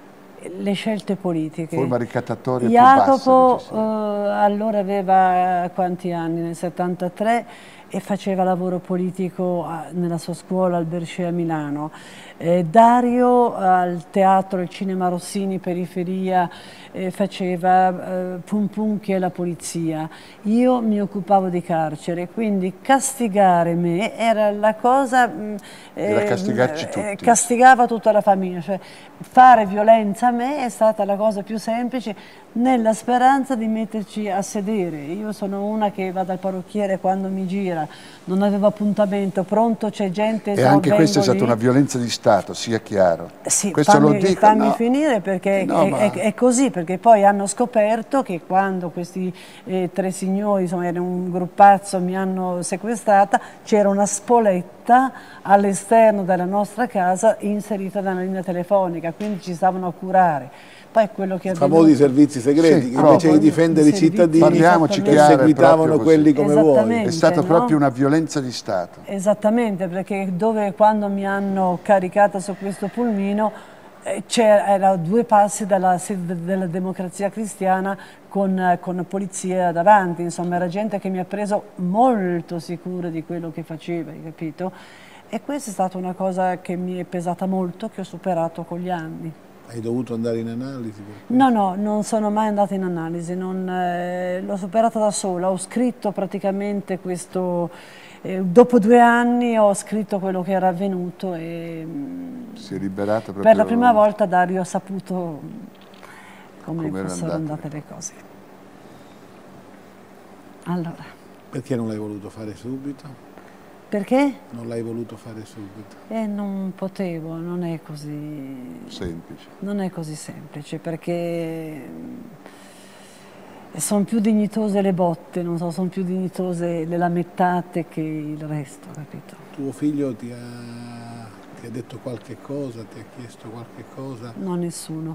le scelte politiche. Forma ricattatoria Jacopo più bassa, eh, allora aveva quanti anni? Nel settantatré, e faceva lavoro politico a, nella sua scuola al Bercea a Milano. Eh, Dario al teatro, al cinema Rossini, periferia, eh, faceva eh, Pum Pum, che è la polizia. Io mi occupavo di carcere, quindi castigare me era la cosa... Mh, era castigarci tutti. Eh, castigava tutta la famiglia, cioè fare violenza a me è stata la cosa più semplice, nella speranza di metterci a sedere. Io sono una che va dal parrucchiere quando mi gira, non avevo appuntamento, pronto, c'è gente... E anche questa è stata lì. una violenza di Stato, sia chiaro. Sì, questo fammi, lo dico, fammi no. finire perché No, è, ma... è, è così, perché poi hanno scoperto che quando questi eh, tre signori, insomma era un gruppazzo, mi hanno sequestrata, c'era una spoletta all'esterno della nostra casa inserita da una linea telefonica, quindi ci stavano a curare. Poi quello che famosi servizi segreti, sì, che invece di difendere i cittadini parliamoci chiaro, perseguitavano quelli come voi. È stata no? proprio una violenza di Stato. Esattamente, perché dove quando mi hanno caricata su questo pulmino eh, c'era due passi dalla sede della Democrazia Cristiana con, eh, con polizia davanti, insomma era gente che mi ha preso molto sicura di quello che faceva, hai capito? E questa è stata una cosa che mi è pesata molto, che ho superato con gli anni. Hai dovuto andare in analisi? No, no, non sono mai andata in analisi, eh, l'ho superata da sola, ho scritto praticamente questo, eh, dopo due anni ho scritto quello che era avvenuto e si è liberata proprio... per la prima volta Dario ha saputo come, come fossero andate. andate le cose. Allora. Perché non l'hai voluto fare subito? Perché? Non l'hai voluto fare subito. Eh, non potevo, non è così semplice. Non è così semplice, perché sono più dignitose le botte, non so, sono più dignitose le lamettate che il resto, capito? Tuo figlio ti ha, ti ha detto qualche cosa, ti ha chiesto qualche cosa? No, nessuno.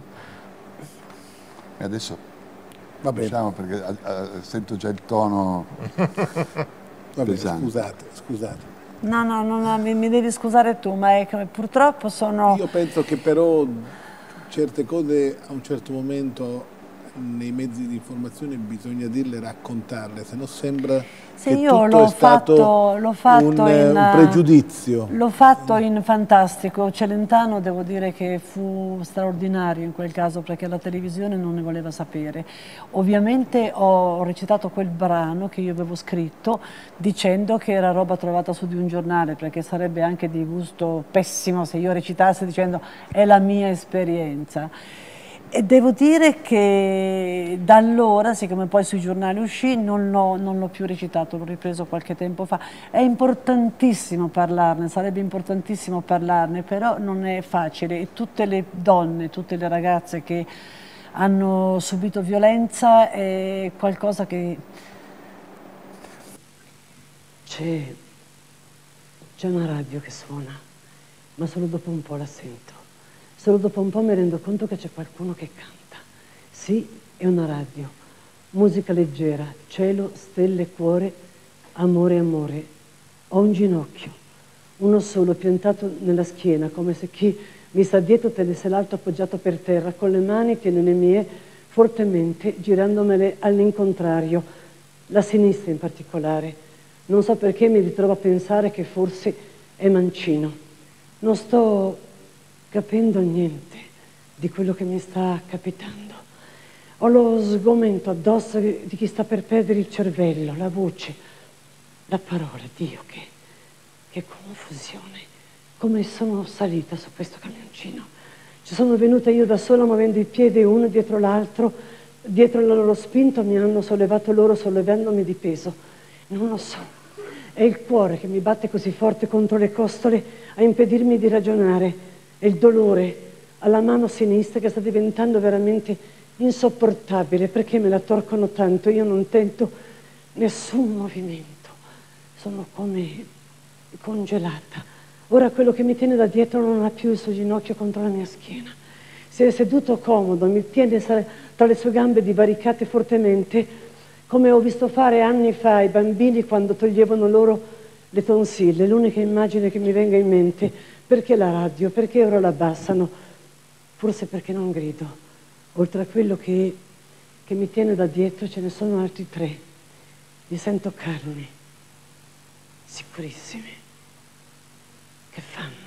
E adesso, va bene, diciamo, perché uh, uh, sento già il tono... Va bene, scusate, scusate. No, no, no, mi, mi devi scusare tu, ma è che purtroppo sono... Io penso che però certe cose a un certo momento nei mezzi di informazione bisogna dirle, raccontarle, se no sembra sì, che io tutto l'ho è stato fatto, l'ho fatto un, in, un pregiudizio. L'ho fatto in Fantastico. Celentano devo dire che fu straordinario in quel caso, perché la televisione non ne voleva sapere. Ovviamente ho recitato quel brano che io avevo scritto dicendo che era roba trovata su di un giornale, perché sarebbe anche di gusto pessimo se io recitassi dicendo è la mia esperienza. E devo dire che da allora, siccome poi sui giornali uscì, non l'ho, non l'ho più recitato, l'ho ripreso qualche tempo fa. È importantissimo parlarne, sarebbe importantissimo parlarne, però non è facile. E tutte le donne, tutte le ragazze che hanno subito violenza è qualcosa che... C'è, c'è una radio che suona, ma solo dopo un po' la sento. Solo dopo un po' mi rendo conto che c'è qualcuno che canta. Sì, è una radio. Musica leggera, cielo, stelle, cuore, amore, amore. Ho un ginocchio, uno solo, piantato nella schiena, come se chi mi sta dietro tenesse l'altro appoggiato per terra, con le mani tiene le mie fortemente, girandomele all'incontrario, la sinistra in particolare. Non so perché mi ritrovo a pensare che forse è mancino. Non sto... capendo niente di quello che mi sta capitando. Ho lo sgomento addosso di chi sta per perdere il cervello, la voce. La parola, Dio, che, che confusione. Come sono salita su questo camioncino. Ci sono venuta io da sola muovendo i piedi uno dietro l'altro, dietro il loro spinto mi hanno sollevato loro sollevandomi di peso. Non lo so. È il cuore che mi batte così forte contro le costole a impedirmi di ragionare. È il dolore alla mano sinistra che sta diventando veramente insopportabile perché me la torcono tanto. Io non tento nessun movimento. Sono come congelata. Ora quello che mi tiene da dietro non ha più il suo ginocchio contro la mia schiena. Si è seduto comodo, mi tiene tra le sue gambe divaricate fortemente, come ho visto fare anni fa ai bambini quando toglievano loro le tonsille. L'unica immagine che mi venga in mente. Perché la radio? Perché ora la abbassano? Forse perché non grido. Oltre a quello che, che mi tiene da dietro ce ne sono altri tre. Li sento calmi, sicurissimi. Che fanno?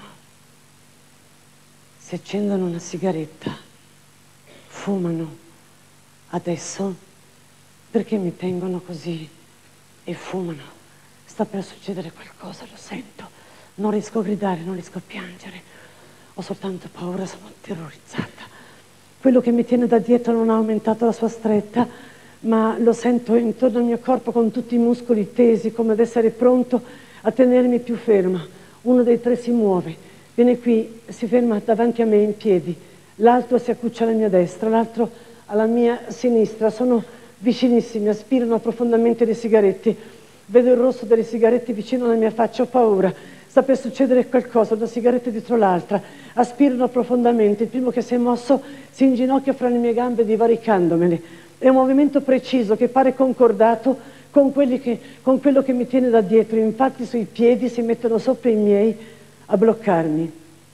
Si accendono una sigaretta, fumano. Adesso? Perché mi tengono così e fumano? Sta per succedere qualcosa, lo sento. Non riesco a gridare, non riesco a piangere. Ho soltanto paura, sono terrorizzata. Quello che mi tiene da dietro non ha aumentato la sua stretta, ma lo sento intorno al mio corpo con tutti i muscoli tesi, come ad essere pronto a tenermi più ferma. Uno dei tre si muove, viene qui, si ferma davanti a me in piedi. L'altro si accuccia alla mia destra, l'altro alla mia sinistra. Sono vicinissimi, aspirano profondamente le sigarette. Vedo il rosso delle sigarette vicino alla mia faccia, ho paura. Sta per succedere qualcosa, una sigaretta dietro l'altra. Aspirano profondamente. Il primo che si è mosso si inginocchia fra le mie gambe divaricandomele. È un movimento preciso che pare concordato con, quelli che, con quello che mi tiene da dietro. Infatti sui piedi si mettono sopra i miei a bloccarmi.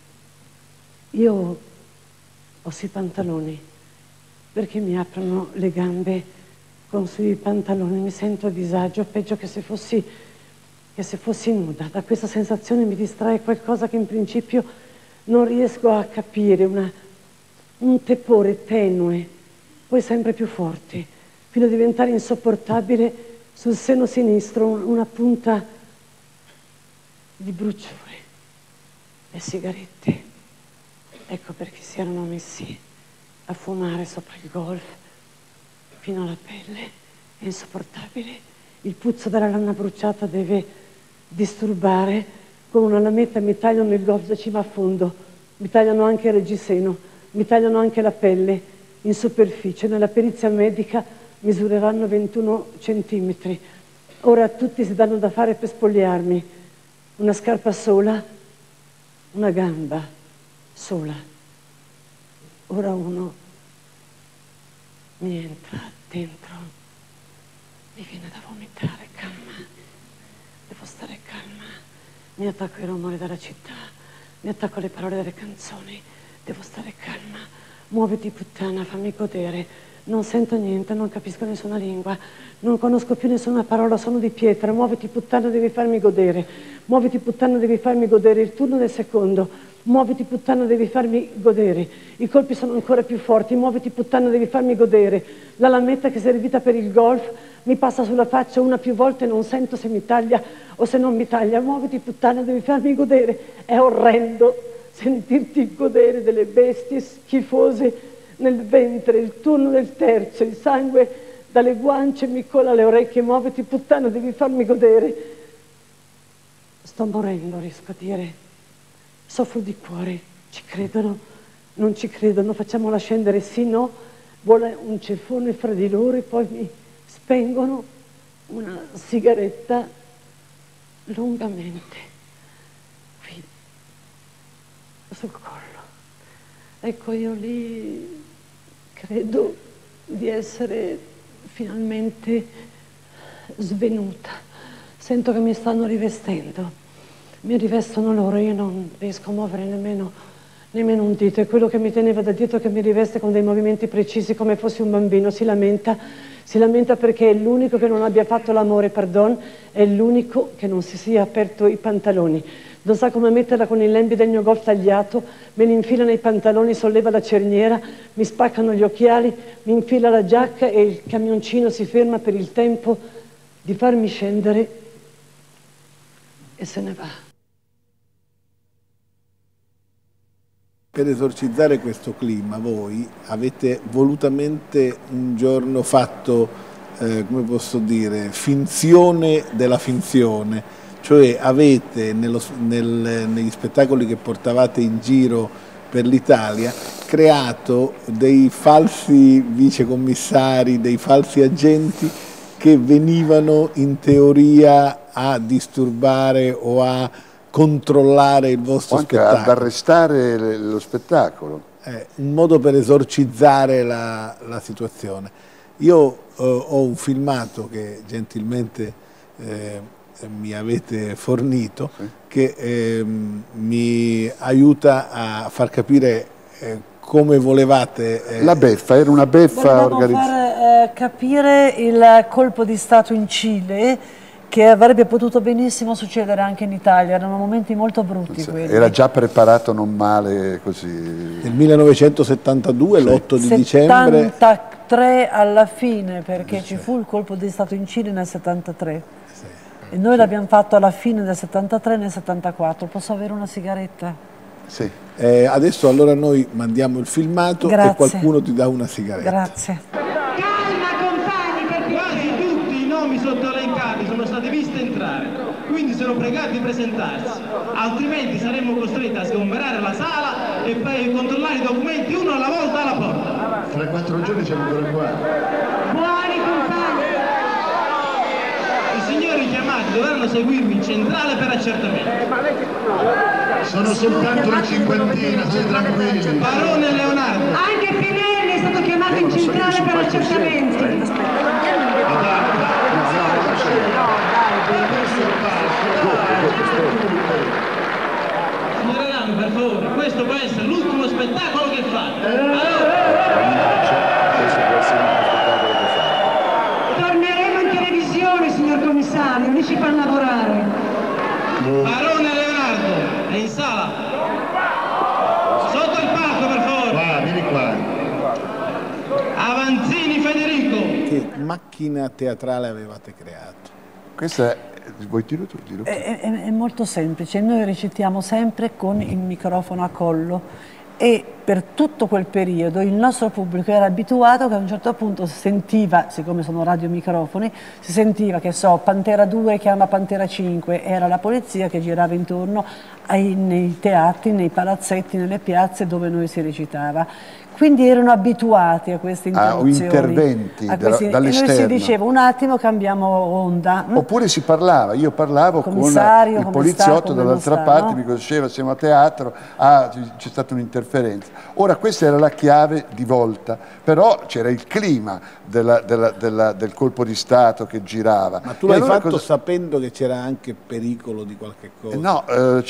Io ho sui pantaloni perché mi aprono le gambe con sui pantaloni. Mi sento a disagio, peggio che se fossi, che se fossi nuda. Da questa sensazione mi distrae qualcosa che in principio non riesco a capire, una, un tepore tenue, poi sempre più forte, fino a diventare insopportabile. Sul seno sinistro una punta di bruciore, le sigarette. Ecco perché si erano messi a fumare sopra il golf fino alla pelle. È insopportabile. Il puzzo della lana bruciata deve disturbare. Con una lametta mi tagliano il golf da cima a fondo, mi tagliano anche il reggiseno, mi tagliano anche la pelle in superficie. Nella perizia medica misureranno ventuno centimetri. Ora tutti si danno da fare per spogliarmi. Una scarpa sola, una gamba sola. Ora uno mi entra dentro, mi viene da vomitare. Calma, devo stare calma. Mi attacco ai rumori della città, mi attacco alle parole delle canzoni. Devo stare calma. Muoviti puttana, fammi godere. Non sento niente, non capisco nessuna lingua, non conosco più nessuna parola, sono di pietra. Muoviti puttana, devi farmi godere. Muoviti puttana, devi farmi godere. Il turno del secondo. Muoviti puttana, devi farmi godere. I colpi sono ancora più forti. Muoviti puttana, devi farmi godere. La lametta che è servita per il golf mi passa sulla faccia una più volte e non sento se mi taglia o se non mi taglia. Muoviti puttana, devi farmi godere. È orrendo sentirti godere delle bestie schifose nel ventre. Il turno del terzo, il sangue dalle guance mi cola le orecchie. Muoviti puttana, devi farmi godere. Sto morendo, riesco a dire. Soffro di cuore. Ci credono? Non ci credono? Facciamola scendere, sì, no? Vuole un ceffone fra di loro e poi mi spengono una sigaretta lungamente qui sul collo. Ecco, io lì credo di essere finalmente svenuta. Sento che mi stanno rivestendo. Mi rivestono loro, io non riesco a muovere nemmeno, nemmeno un dito. E quello che mi teneva da dietro che mi riveste con dei movimenti precisi come fossi un bambino. Si lamenta, si lamenta perché è l'unico che non abbia fatto l'amore, pardon, è l'unico che non si sia aperto i pantaloni. Non sa come metterla con il lembi del mio golf tagliato, me li infila nei pantaloni, solleva la cerniera, mi spaccano gli occhiali, mi infila la giacca e il camioncino si ferma per il tempo di farmi scendere e se ne va. Per esorcizzare questo clima voi avete volutamente un giorno fatto, eh, come posso dire, finzione della finzione, cioè avete nello, nel, negli spettacoli che portavate in giro per l'Italia creato dei falsi vicecommissari, dei falsi agenti che venivano in teoria a disturbare o a controllare il vostro o anche spettacolo. ad arrestare lo spettacolo. È un modo per esorcizzare la, la situazione. Io eh, ho un filmato che gentilmente eh, mi avete fornito, sì, che eh, mi aiuta a far capire eh, come volevate. Eh, la beffa, era una beffa organizzata. far eh, capire il colpo di Stato in Cile, che avrebbe potuto benissimo succedere anche in Italia, erano momenti molto brutti quelli. Era già preparato non male così. Nel millenovecentosettantadue, sì, l'otto di dicembre. settantatré alla fine, perché sì, ci fu il colpo di Stato in Cile nel settantatré. Sì. E noi sì, l'abbiamo fatto alla fine del settantatré e nel settantaquattro. Posso avere una sigaretta? Sì. Eh, adesso allora noi mandiamo il filmato. Grazie. E qualcuno ti dà una sigaretta. Grazie. Quindi sono pregati di presentarsi, altrimenti saremmo costretti a sgomberare la sala e poi controllare i documenti uno alla volta alla porta. Fra quattro giorni siamo ancora qua. Buoni compagni! I signori chiamati dovranno seguirmi in centrale per accertamento. Sono soltanto una cinquantina, stai tranquilli. Barone Leonardo. Anche Finelli è stato chiamato in centrale per accertamenti. Signora Rami, per favore, questo può essere l'ultimo spettacolo che fate. Torneremo in televisione, signor commissario, mi ci fanno lavorare. Barone Leonardo, è in sala. Sotto il palco, per favore. Va, vieni qua. Avanzini Federico. Che macchina teatrale avevate creato? Questa è... Vuoi dirlo tu? Dirlo tu. È, è, è molto semplice, noi recitiamo sempre con il microfono a collo e per tutto quel periodo il nostro pubblico era abituato che a un certo punto si sentiva, siccome sono radiomicrofoni, si sentiva che so, Pantera due chiama Pantera cinque, era la polizia che girava intorno ai, nei teatri, nei palazzetti, nelle piazze dove noi si recitava. Quindi erano abituati a queste interruzioni, a interventi dall'esterno. E noi si diceva un attimo cambiamo onda. Oppure si parlava, io parlavo con il poliziotto dall'altra parte, no? Mi conosceva, siamo a teatro, ah, c'è stata un'interferenza. Ora questa era la chiave di volta, però c'era il clima della, della, della, del colpo di Stato che girava. Ma tu l'hai allora fatto cosa... sapendo che c'era anche pericolo di qualche cosa? No, eh,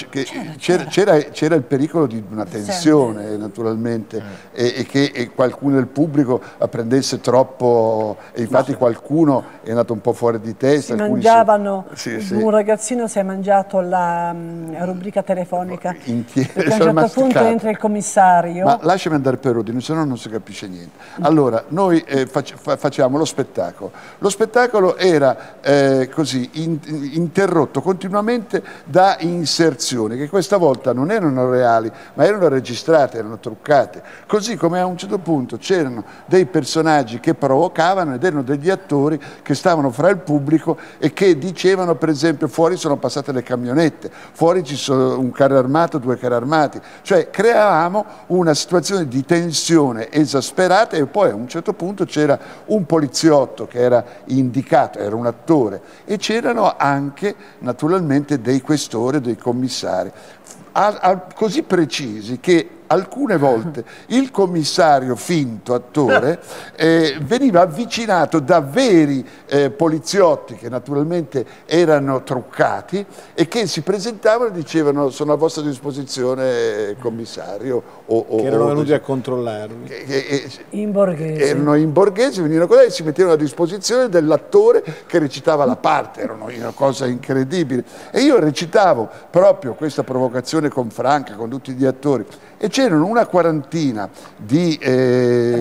c'era il pericolo di una tensione, certo, naturalmente, e, e che e qualcuno del pubblico prendesse troppo, e infatti qualcuno è andato un po' fuori di testa. Si mangiavano, si... sì, un sì. ragazzino si è mangiato la, la rubrica telefonica, Intiero, perché a un certo masticato. punto entra il commissario. Ma lasciami andare per ordine, se no non si capisce niente. Allora, noi eh, fac facciamo lo spettacolo. Lo spettacolo era eh, così, in interrotto continuamente da inserzioni, che questa volta non erano reali, ma erano registrate, erano truccate. Così come a un certo punto c'erano dei personaggi che provocavano ed erano degli attori che stavano fra il pubblico e che dicevano, per esempio, fuori sono passate le camionette, fuori ci sono un carro armato, due carri armati. Cioè creavamo una situazione di tensione esasperata e poi a un certo punto c'era un poliziotto che era indicato, era un attore, e c'erano anche naturalmente dei questori, dei commissari, a, a, così precisi che alcune volte il commissario finto, attore, eh, veniva avvicinato da veri eh, poliziotti che naturalmente erano truccati e che si presentavano e dicevano sono a vostra disposizione commissario. O, o, che erano o, venuti a controllarli. Che, che, in borghese. Erano in borghese, venivano con lei e si mettevano a disposizione dell'attore che recitava la parte, erano una cosa incredibile. E io recitavo proprio questa provocazione con Franca, con tutti gli attori, e c'erano una quarantina di, eh,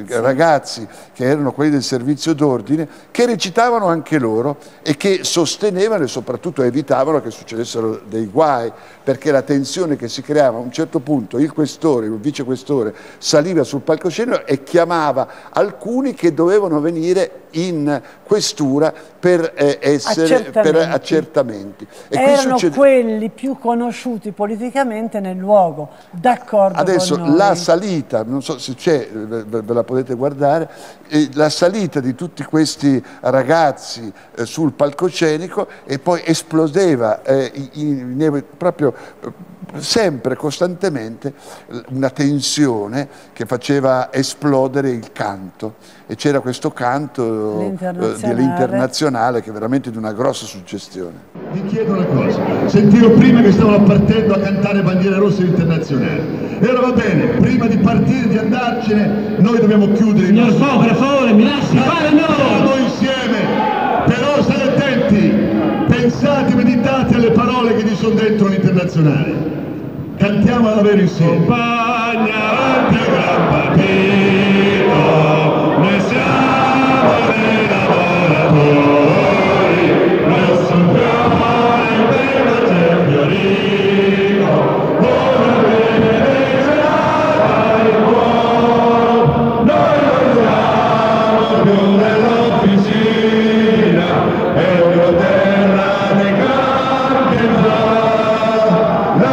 ragazzi che erano quelli del servizio d'ordine, che recitavano anche loro e che sostenevano e soprattutto evitavano che succedessero dei guai, perché la tensione che si creava a un certo punto, il questore, il vicequestore saliva sul palcoscenico e chiamava alcuni che dovevano venire in questura per, eh, essere, accertamenti. per accertamenti. E qui erano succede... quelli più conosciuti politicamente nel luogo, d'accordo Adesso con noi. la salita, non so se c'è, ve la potete guardare, eh, la salita di tutti questi ragazzi eh, sul palcoscenico e poi esplodeva eh, in, in, proprio eh, sempre, costantemente, una tensione che faceva esplodere il canto, e c'era questo canto eh, dell'internazionale che è veramente di una grossa suggestione. Vi chiedo una cosa, sentivo prima che stavano partendo a cantare Bandiere Rosse Internazionale, e allora va bene, prima di partire, di andarcene, noi dobbiamo chiudere il nostro... Signor Po, per favore, mi lasci fare noi! Noi insieme, però state attenti, pensate, meditate alle parole che vi sono dentro l'Internazionale. Cantiamo davvero insieme. Compagna avanti gran partito, noi siamo dei lavoratori, rosso un fiore, bello c'è fiorito, ora bene serata il cuore, noi non siamo più nell'officina, Euroterra dei campi in zona,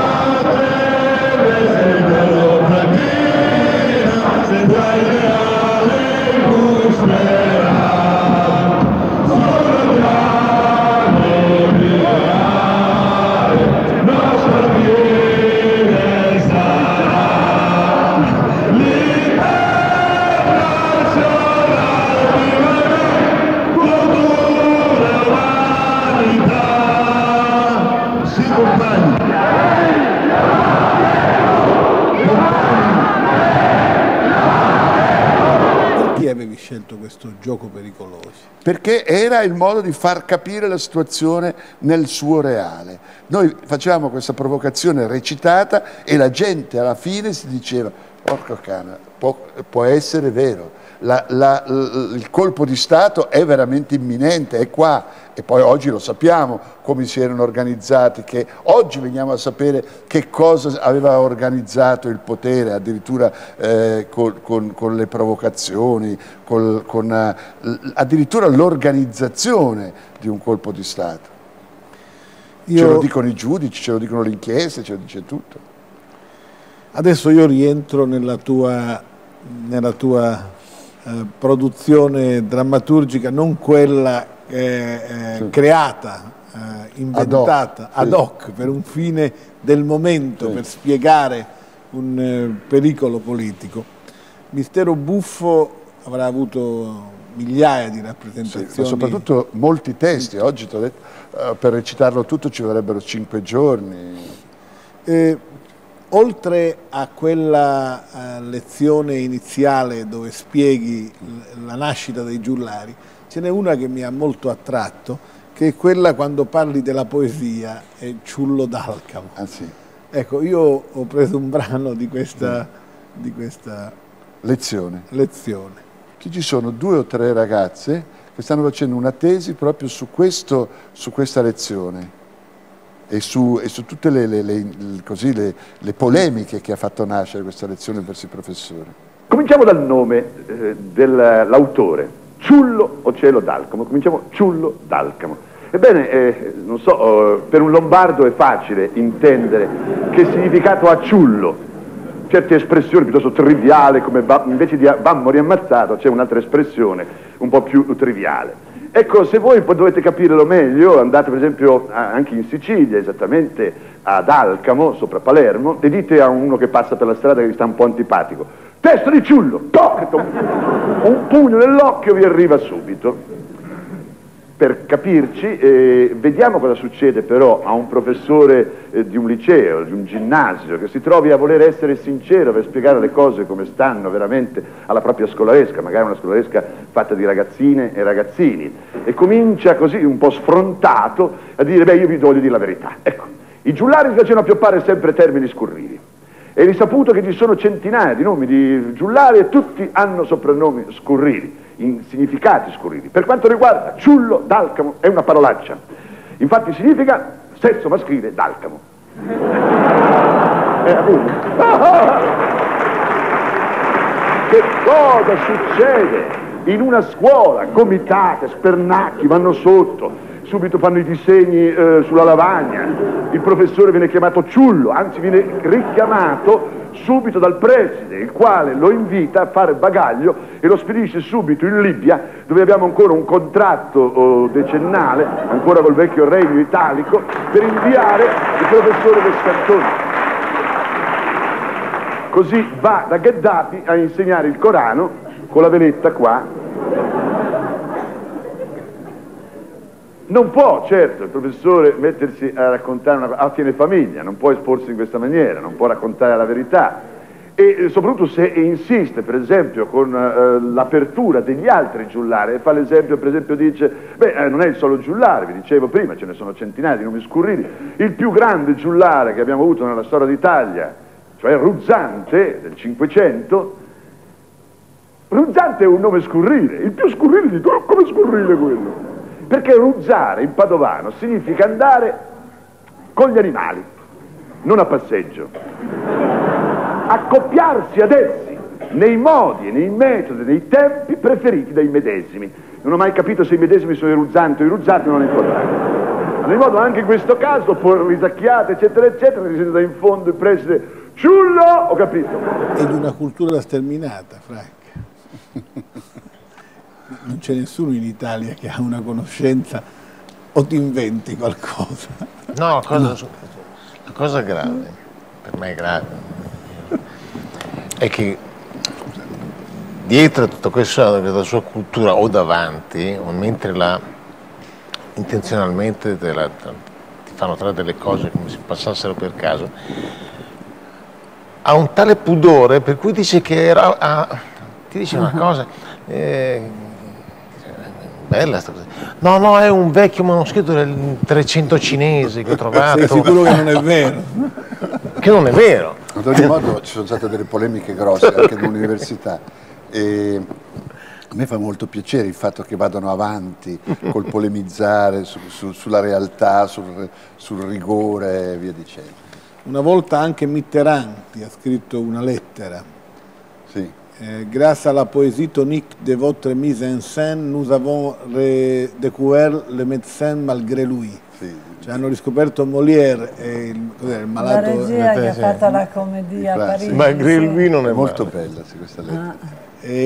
senza ideale in cui sperare, solo piano ideale, nostra fine sarà l'internazionale, cultura e umanità. Sì, compagni. Perché avevi scelto questo gioco pericoloso? Perché era il modo di far capire la situazione nel suo reale. Noi facevamo questa provocazione recitata e la gente alla fine si diceva: porco cane, può, può essere vero, la, la, il colpo di Stato è veramente imminente, è qua. E poi oggi lo sappiamo come si erano organizzati, che oggi veniamo a sapere che cosa aveva organizzato il potere, addirittura eh, con, con, con le provocazioni, col, con uh, addirittura l'organizzazione di un colpo di Stato. Io... Ce lo dicono i giudici, ce lo dicono le inchieste, ce lo dice tutto. Adesso io rientro nella tua, nella tua eh, produzione drammaturgica, non quella Eh, sì. creata, eh, inventata ad hoc, ad hoc sì. per un fine del momento, sì. per spiegare un eh, pericolo politico. Mistero Buffo avrà avuto migliaia di rappresentazioni. Sì, ma soprattutto molti testi. Oggi ti ho detto, eh, per recitarlo tutto ci vorrebbero cinque giorni. Eh, oltre a quella eh, lezione iniziale dove spieghi la nascita dei giullari, ce n'è una che mi ha molto attratto, che è quella quando parli della poesia, è Ciullo d'Alcamo. Ah, sì. Ecco, io ho preso un brano di questa, mm. di questa lezione. lezione. Che ci sono due o tre ragazze che stanno facendo una tesi proprio su, questo, su questa lezione e su, e su tutte le, le, le, così, le, le polemiche che ha fatto nascere questa lezione verso i professori. Cominciamo dal nome eh, dell'autore. Ciullo o Cielo d'Alcamo? Cominciamo Ciullo d'Alcamo. Ebbene, eh, non so, eh, per un lombardo è facile intendere che significato ha Ciullo. Certe espressioni piuttosto triviali, come invece di bammo riammazzato c'è un'altra espressione un po' più triviale. Ecco, se voi poi dovete capirlo meglio, andate per esempio anche in Sicilia, esattamente ad Alcamo, sopra Palermo, e dite a uno che passa per la strada che vi sta un po' antipatico: testa di Ciullo, toc, un pugno nell'occhio vi arriva subito. Per capirci, eh, vediamo cosa succede però a un professore eh, di un liceo, di un ginnasio, che si trovi a voler essere sincero per spiegare le cose come stanno veramente alla propria scolaresca, magari una scolaresca fatta di ragazzine e ragazzini, e comincia così un po' sfrontato a dire: beh, io vi voglio dire la verità. Ecco, i giullari si facevano appioppare sempre termini scurrili. È risaputo che ci sono centinaia di nomi di giullari e tutti hanno soprannomi scurrili, in significati scurrili. Per quanto riguarda Ciullo d'Alcamo è una parolaccia, infatti significa sesso maschile d'Alcamo. Eh, appunto. Che cosa succede? In una scuola, gomitate, spernacchi, vanno sotto, subito fanno i disegni eh, sulla lavagna, il professore viene chiamato Ciullo, anzi viene richiamato subito dal preside, il quale lo invita a fare bagaglio e lo spedisce subito in Libia, dove abbiamo ancora un contratto oh, decennale, ancora col vecchio regno italico, per inviare il professore Vescantoni. Così va da Gheddafi a insegnare il Corano con la veletta qua. Non può, certo, il professore mettersi a raccontare una cosa, ah, tiene famiglia, non può esporsi in questa maniera, non può raccontare la verità. E soprattutto se insiste, per esempio, con eh, l'apertura degli altri giullari, e fa l'esempio, per esempio dice, beh, eh, non è il solo giullare, vi dicevo prima, ce ne sono centinaia di nomi scurrili, il più grande giullare che abbiamo avuto nella storia d'Italia, cioè Ruzzante, del Cinquecento. Ruzzante è un nome scurrile, il più scurrile di tutto, come scurrile quello? Perché ruzzare in padovano significa andare con gli animali, non a passeggio, accoppiarsi ad essi nei modi, nei metodi, nei tempi preferiti dai medesimi. Non ho mai capito se i medesimi sono i ruzzanti o i ruzzati, non è importante. Ad ogni modo, anche in questo caso, dopo risacchiate, eccetera, eccetera, si sente da in fondo il preside, Ciullo, ho capito. È di una cultura sterminata, Frank. Non c'è nessuno in Italia che ha una conoscenza o ti inventi qualcosa. No, cosa, no. La cosa grave, per me è grave, è che dietro a tutta questa la sua cultura o davanti, o mentre la intenzionalmente te la, ti fanno notare delle cose come se passassero per caso, ha un tale pudore per cui dice che era, ah, ti dice una cosa, eh, bella sta cosa. No, no, è un vecchio manoscritto del trecento cinese che ho trovato. Sei sicuro che non è vero? Che non è vero. Ad ogni modo ci sono state delle polemiche grosse anche nell'università. E a me fa molto piacere il fatto che vadano avanti col polemizzare su, su, sulla realtà, sul, sul rigore e via dicendo. Una volta anche Mitterrand ti ha scritto una lettera. Sì. Eh, grâce à la poésie tonique de votre mise en scène, nous avons redécouvert le médecin malgré lui. Sì. Cioè, hanno riscoperto Molière e il, il malato. La regia che ha fatto la commedia a Parigi. Malgré lui non è molto male. bella sì, questa lettera. Ah.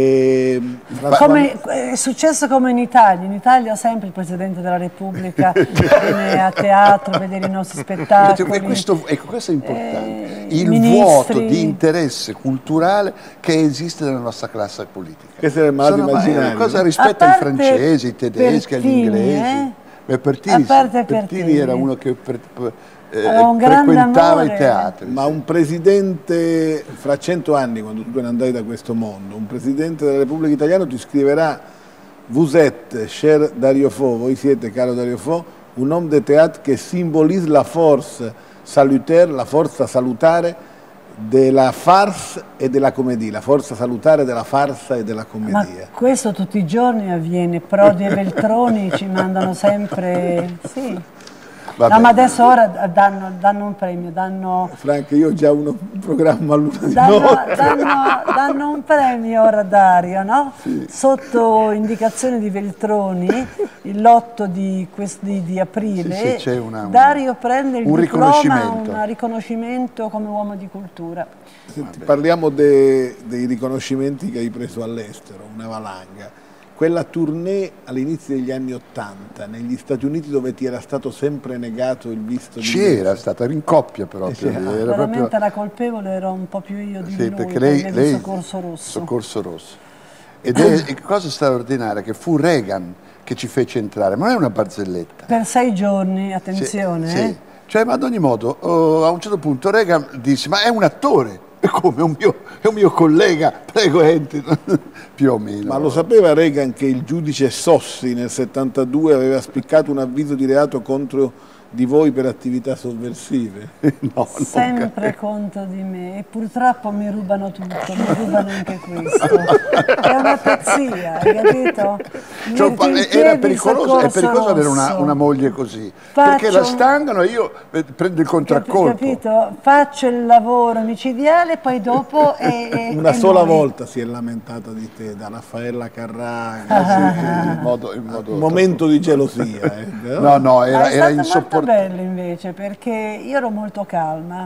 E, come, è successo come in Italia, in Italia sempre il Presidente della Repubblica viene a teatro a vedere i nostri spettacoli. E questo, ecco, questo è importante, eh, il ministri. vuoto di interesse culturale che esiste nella nostra classe politica. Questo è il malato Sono, immaginario. Cosa rispetto ai francesi, ai tedeschi, agli Pertini, inglesi. eh? Beh, Pertini, Pertini. Pertini era uno che per, per, eh, un frequentava amore. i teatri. Ma un presidente, fra cento anni, quando tu te ne andrai da questo mondo, un presidente della Repubblica Italiana ti scriverà: Vous êtes, cher Dario Fo, voi siete, caro Dario Fo, un homme de théâtre che symbolise la force salutaire, la forza salutare della farce e della commedia, la forza salutare della farsa e della commedia. Ma questo tutti i giorni avviene, Prodi e Veltroni ci mandano sempre... Sì. Vabbè. No, ma adesso ora danno, danno un premio, danno... Frank, io ho già uno, un programma a luna di Danno, notte. danno, danno un premio ora a Dario, no? Sì. Sotto indicazione di Veltroni, il lotto di, di, di aprile, Sì, sì, c'è una- Dario prende il un diploma, riconoscimento. un riconoscimento come uomo di cultura. Senti, parliamo de- dei riconoscimenti che hai preso all'estero, una valanga. Quella tournée all'inizio degli anni Ottanta, negli Stati Uniti, dove ti era stato sempre negato il visto di... C'era stata in coppia proprio. Eh, sì. era Veramente proprio... la colpevole ero un po' più io di Sì, lui, perché lei, del lei Soccorso Rosso. Soccorso Rosso. Ed è, è cosa straordinaria che fu Reagan che ci fece entrare, ma non è una barzelletta. Per sei giorni, attenzione. Sì, sì. Eh? Cioè, ma ad ogni modo, oh, a un certo punto Reagan disse, ma è un attore, e come, è un mio, è un mio collega, prego entri, più o meno. Ma lo sapeva Reagan che il giudice Sossi nel settantadue aveva spiccato un avviso di reato contro di voi per attività sovversive. No, Sempre conto di me e purtroppo mi rubano tutto, mi rubano anche questo. È una pazzia, hai capito? Cioè, Metto in era piedi il pericoloso, è soccorso pericoloso avere una, rosso. una moglie così, Faccio- perché la stangano e io eh, prendo il contraccolpo. Capito? Faccio il lavoro micidiale e poi dopo è, è- Una è sola noi. volta si è lamentata di te, da Raffaella Carrà, in modo, in modo un momento di gelosia. Eh. Però- No, no, era, Ma è era stato molto insopportabile. bello invece perché io ero molto calma.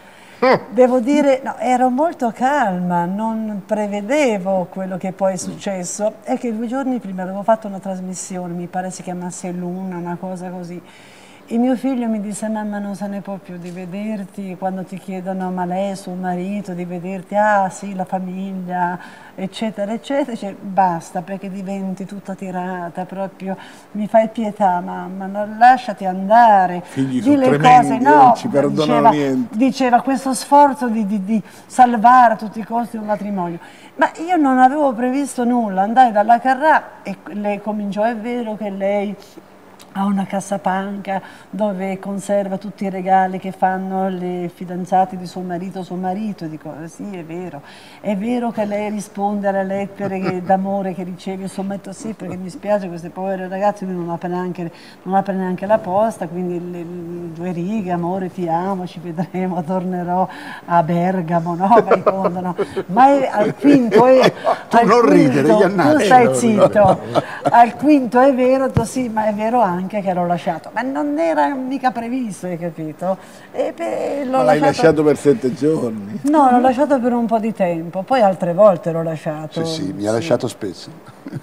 Devo dire, no, ero molto calma, non prevedevo quello che poi è successo. È che due giorni prima avevo fatto una trasmissione, mi pare si chiamasse Luna, una cosa così. E mio figlio mi disse: mamma, non se ne può più di vederti, quando ti chiedono ma lei è suo marito, di vederti, ah sì, la famiglia, eccetera, eccetera. Dice, basta, perché diventi tutta tirata, proprio mi fai pietà, mamma, non lasciati andare. Figli Di sono le tremendi, cose, no, non ci perdonano diceva, niente. diceva questo sforzo di, di- di salvare a tutti i costi un matrimonio. Ma io non avevo previsto nulla, andai dalla Carrà e lei cominciò, è vero che lei ha una cassapanca dove conserva tutti i regali che fanno le fidanzate di suo marito, suo marito. Dico, eh sì, è vero. È vero che lei risponde alle lettere che- d'amore che riceve. Insomma, ho detto sì, perché mi spiace, queste povere ragazze, lui non apre neanche, non apre neanche la posta, quindi le, le due righe, amore, ti amo, ci vedremo, tornerò a Bergamo, no? Fai conto, no? Ma è- al quinto è... Tu al non quinto- ridere, Tu Iannacci. stai zitto. Al quinto è vero, ho detto sì, ma è vero anche che l'ho lasciato, ma non era mica previsto, hai capito? E beh, l'ho Ma l'hai lasciato... lasciato per sette giorni. No, l'ho lasciato per un po' di tempo, poi altre volte l'ho lasciato. Sì, sì, mi ha lasciato spesso.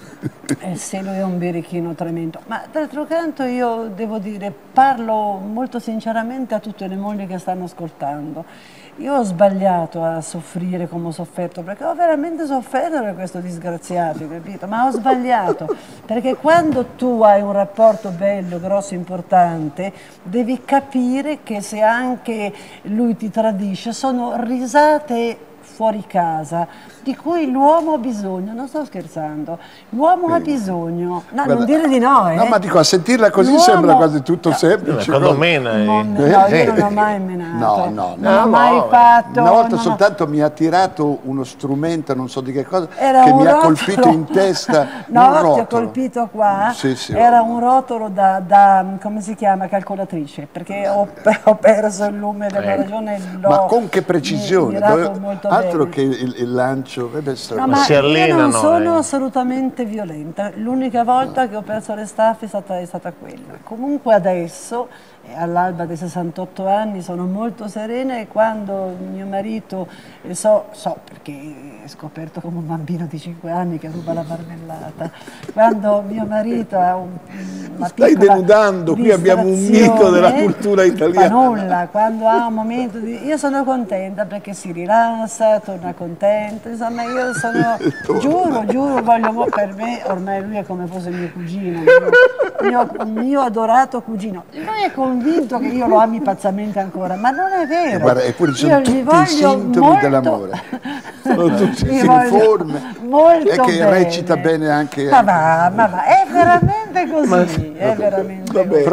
Eh sì, lui è un birichino tremendo. Ma d'altro canto io devo dire, parlo molto sinceramente a tutte le mogli che stanno ascoltando. Io ho sbagliato a soffrire come ho sofferto, perché ho veramente sofferto per questo disgraziato, capito? Ma ho sbagliato, perché quando tu hai un rapporto bello, grosso, importante, devi capire che se anche lui ti tradisce, sono risate fuori casa, di cui l'uomo ha bisogno, non sto scherzando, l'uomo ha bisogno, no, Guarda, non dire di no, eh. No, ma dico, a sentirla così L'uomo- sembra quasi tutto semplice. Quando no? mena è- Non- no, io non ho mai menato. No, no, non no, ho mai no. fatto. Una volta non ho- soltanto mi ha tirato uno strumento, non so di che cosa, Era che un mi ha rotolo. colpito in testa. No, un ti ho rotolo. colpito qua. Sì, sì, Era ho- un rotolo da, da, come si chiama, calcolatrice, perché ho, ho perso il lume della Ecco. ragione. l'ho Ma con che precisione, mi- mirato dove- molto altro bene. che il, il lancio, eh beh, No, ma io non sono assolutamente violenta, l'unica volta che ho perso le staffe è stata, è stata quella. Comunque adesso, eh, all'alba dei sessantotto anni, sono molto serena e quando mio marito, eh, so, so perché è scoperto come un bambino di cinque anni che ruba la marmellata, quando mio marito ha un, una Stai piccola denudando, qui abbiamo un mito della distrazione, cultura fa italiana. nulla, quando ha un momento di... Io sono contenta perché si rilassa, torna contento, insomma io sono, giuro, giuro, voglio, per me ormai lui è come fosse mio cugino, mio, mio, mio adorato cugino. Lui è convinto che io lo ami pazzamente ancora, ma non è vero. Guarda, eppure ci sono Io gli tutti i voglio sintomi molto- dell'amore. Sono tutti Gli si voglio riforma molto e che bene. recita bene anche. Ma va, ma va, è veramente così, Ma- è veramente Va bene.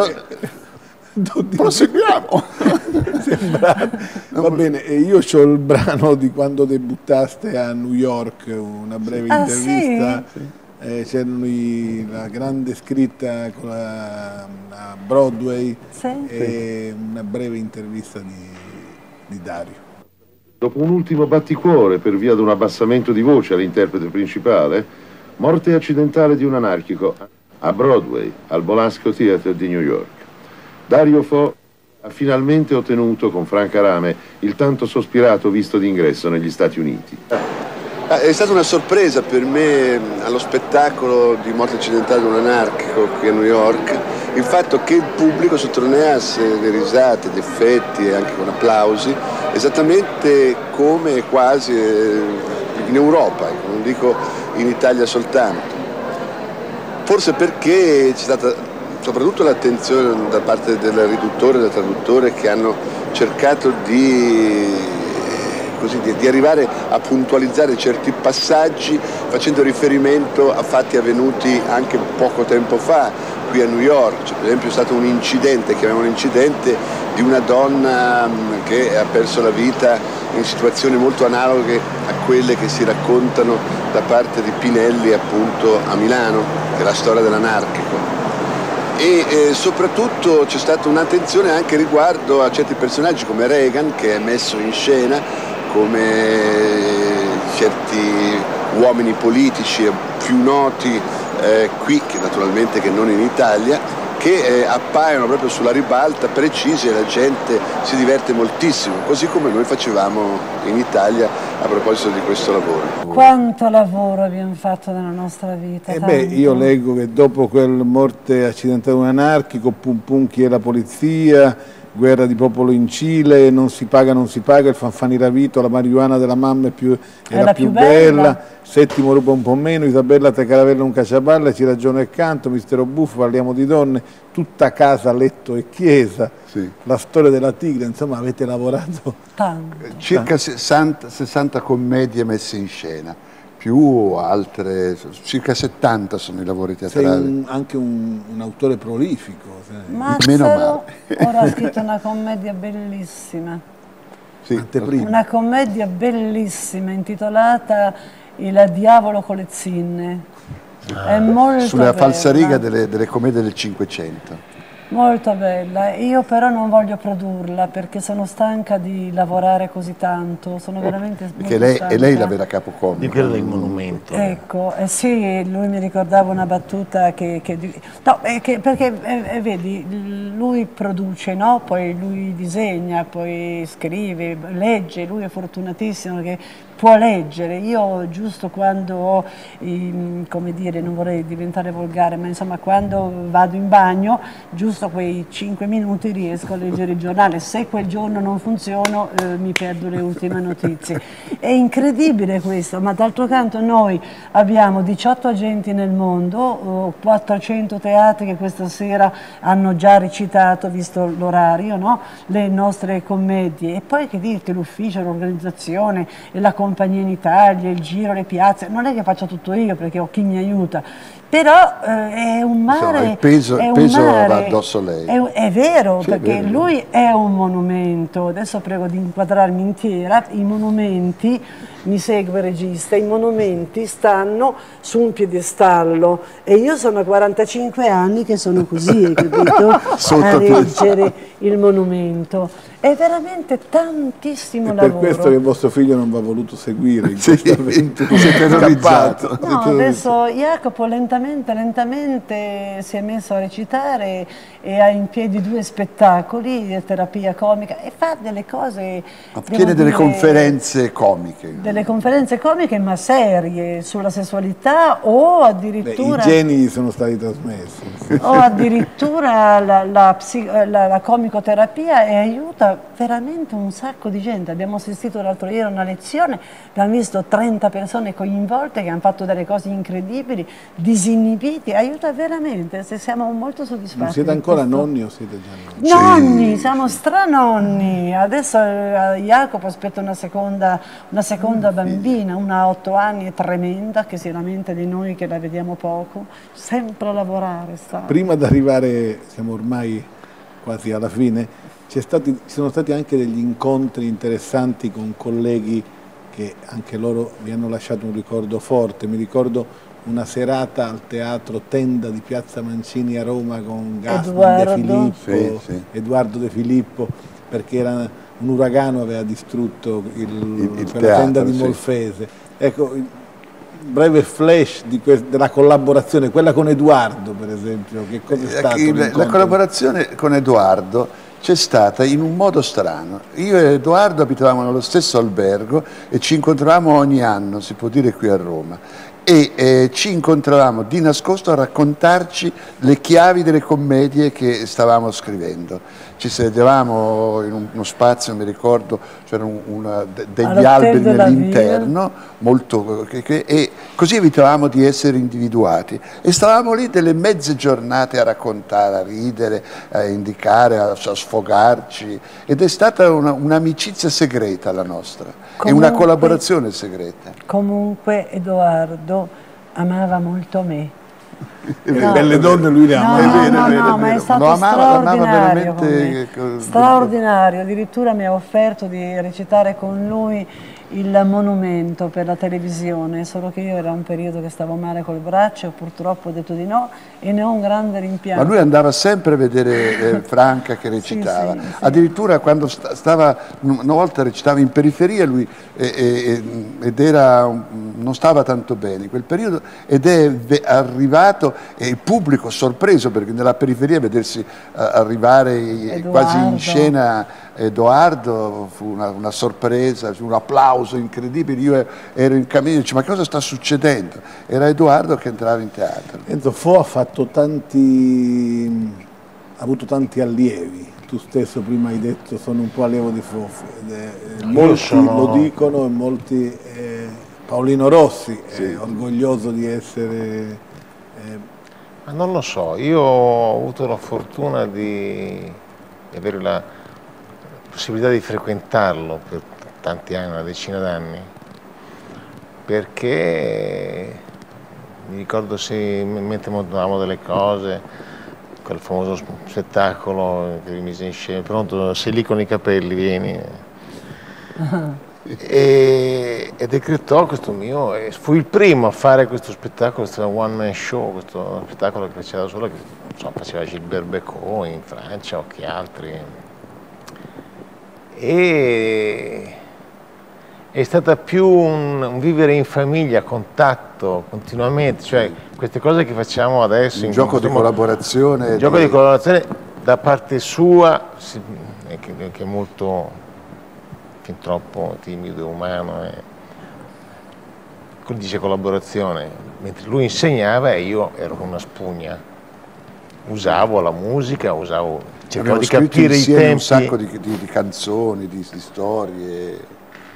Pro- proseguiamo. Va bene, e io ho il brano di quando debuttaste a New York, una breve Ah, intervista. sì? Eh, c'erano i- la grande scritta con la, a Broadway Sì. e una breve intervista di, di Dario. Dopo un ultimo batticuore per via di un abbassamento di voce all'interprete principale, morte accidentale di un anarchico a Broadway, al Bolasco Theatre di New York. Dario Fo ha finalmente ottenuto con Franca Rame il tanto sospirato visto d'ingresso negli Stati Uniti. È stata una sorpresa per me allo spettacolo di Morte accidentale di un anarchico qui a New York il fatto che il pubblico sottolineasse le risate, gli effetti e anche con applausi esattamente come quasi in Europa, non dico in Italia soltanto. Forse perché c'è stata soprattutto l'attenzione da parte del riduttore e del traduttore che hanno cercato di così, di, di arrivare a puntualizzare certi passaggi facendo riferimento a fatti avvenuti anche poco tempo fa qui a New York. Cioè, per esempio è stato un incidente, chiamiamolo incidente, di una donna mh, che ha perso la vita in situazioni molto analoghe a quelle che si raccontano da parte di Pinelli appunto a Milano, che è la storia dell'anarchico. E eh, soprattutto c'è stata un'attenzione anche riguardo a certi personaggi come Reagan, che è messo in scena come certi uomini politici più noti eh, qui, che naturalmente che non in Italia, che eh, appaiono proprio sulla ribalta, precisi, e la gente si diverte moltissimo, così come noi facevamo in Italia a proposito di questo lavoro. Quanto lavoro abbiamo fatto nella nostra vita? Eh beh, io leggo che dopo quel morte accidentale di un anarchico, pum pum chi è la polizia, guerra di popolo in Cile, non si paga, non si paga, il fanfaniravito, la marijuana della mamma è, più, è, è la, la più, più bella. bella, Settimo ruba un po' meno, Isabella te caravella un cacciaballa, ci ragiona il canto, mistero buffo, parliamo di donne, tutta casa, letto e chiesa, sì. La storia della tigre, insomma avete lavorato tanto. Circa sessanta, sessanta commedie messe in scena, più altre, circa settanta sono i lavori teatrali. Sei un, anche un, un autore prolifico. Meno male. Ora ha scritto una commedia bellissima. Sì, una commedia bellissima intitolata Il diavolo con le zinne. È molto sulla bella. falsariga delle, delle commedie del Cinquecento. Molto bella, io però non voglio produrla perché sono stanca di lavorare così tanto, sono veramente perché lei, è lei la vera capocomica. Di quello del monumento. Ecco, eh sì, lui mi ricordava una battuta che... che no, eh, che, perché eh, vedi, lui produce, no? Poi lui disegna, poi scrive, legge, lui è fortunatissimo che può leggere. Io giusto quando ho, ehm, come dire, non vorrei diventare volgare, ma insomma quando vado in bagno, giusto quei cinque minuti riesco a leggere il giornale. Se quel giorno non funziono eh, mi perdo le ultime notizie. È incredibile questo, ma d'altro canto noi abbiamo diciotto agenti nel mondo, quattrocento teatri che questa sera hanno già recitato, visto l'orario, no? Le nostre commedie. E poi che dirti, l'ufficio, l'organizzazione e la compagnia in Italia, il giro, le piazze, non è che faccio tutto io perché ho chi mi aiuta, però eh, è un mare, insomma, il peso, è il un peso mare, va addosso a lei. È, è vero, sì, perché è vero. Lui è un monumento. Adesso prego di inquadrarmi intiera. I monumenti, mi segue il regista, i monumenti stanno su un piedistallo e io sono a quarantacinque anni che sono così, capito? A leggere il monumento. È veramente tantissimo è lavoro. Per questo che vostro figlio non va voluto seguire in sì, questa avventura. Si è terrorizzato. No, adesso Jacopo lentamente, lentamente si è messo a recitare e ha in piedi due spettacoli di terapia comica e fa delle cose... Ma tiene delle dire, conferenze comiche. Delle conferenze comiche ma serie sulla sessualità o addirittura... Beh, i geni sono stati trasmessi. O addirittura la, la, la, la comicoterapia e aiuta veramente un sacco di gente. Abbiamo assistito l'altro ieri a una lezione, abbiamo visto trenta persone coinvolte che hanno fatto delle cose incredibili, disinibiti, aiuta veramente, se siamo molto soddisfatti. Non siete ancora questo. nonni o siete già nonni? Nonni, siamo stranonni. Adesso eh, Jacopo aspetta una seconda, una seconda mm, bambina, una a otto anni, è tremenda, che si lamenta di noi che la vediamo poco, sempre a lavorare. Sta. Prima di arrivare, siamo ormai quasi alla fine, Stati, ci sono stati anche degli incontri interessanti con colleghi che anche loro mi hanno lasciato un ricordo forte. Mi ricordo una serata al teatro Tenda di Piazza Mancini a Roma con Gaspar De Filippo, sì, sì. Edoardo De Filippo, perché era un uragano aveva distrutto il, il, il quella teatro, tenda di Molfese. Sì. Ecco, breve flash di della collaborazione, quella con Edoardo per esempio, che cosa è stato? La, la collaborazione con Edoardo c'è stata in un modo strano. Io e Edoardo abitavamo nello stesso albergo e ci incontravamo ogni anno, si può dire, qui a Roma. e eh, ci incontravamo di nascosto a raccontarci le chiavi delle commedie che stavamo scrivendo. Ci sedevamo in un- uno spazio, mi ricordo, c'erano un- una- de- degli All'Hotel alberi de la nell'interno, molto, che- che- e così evitavamo di essere individuati. E stavamo lì delle mezze giornate a raccontare, a ridere, a indicare, a, a sfogarci. Ed è stata una- un'amicizia segreta la nostra, e una Comunque- collaborazione segreta. Comunque Edoardo amava molto me. Le belle donne lui le ama. No, È vero, no, è vero, no, è ma è vero. stato Lo amava- lo amava straordinario con veramente, me. eh, Straordinario, addirittura mi ha offerto di recitare con lui il monumento per la televisione, solo che io era un periodo che stavo male col braccio, purtroppo ho detto di no e ne ho un grande rimpianto. Ma lui andava sempre a vedere eh, Franca che recitava. Sì, sì, sì. Addirittura quando sta- stava, una volta recitava in periferia lui eh, eh, ed era, un- non stava tanto bene in quel periodo, ed è ve- arrivato e il pubblico sorpreso, perché nella periferia vedersi eh, arrivare i- Edoardo. quasi in scena Edoardo fu una, una sorpresa, fu un applauso incredibile. Io ero in cammino e dicevo: ma cosa sta succedendo? Era Edoardo che entrava in teatro. Enzo Fo ha fatto tanti, ha avuto tanti allievi. Tu stesso prima hai detto sono un po' allievo di Fo. ed è- eh, Molti sono- lo dicono e molti. eh, Paolino Rossi è orgoglioso di essere. eh, Ma non lo so, io ho avuto la fortuna di, di avere la possibilità di frequentarlo per tanti anni, una decina d'anni, perché mi ricordo se m- mentre montavamo delle cose, quel famoso sp- spettacolo che mi mise in scena, pronto, sei lì con i capelli, vieni. E, e decretò questo mio, e fu il primo a fare questo spettacolo, questo one man show, questo spettacolo che faceva da solo, che non so, faceva Gilbert Bécaud in Francia o che altri. E è stata più un, un vivere in famiglia, contatto continuamente, cioè queste cose che facciamo adesso. Un in gioco di questo mo- collaborazione. Un gioco di- di collaborazione da parte sua, si- eh, che, che è molto, fin troppo timido e umano. E, dice collaborazione, mentre lui insegnava e io ero una spugna. Usavo la musica, usavo, cercavo Abbiamo di scritto capire i insieme tempi. un sacco di, di- di canzoni, di, di storie.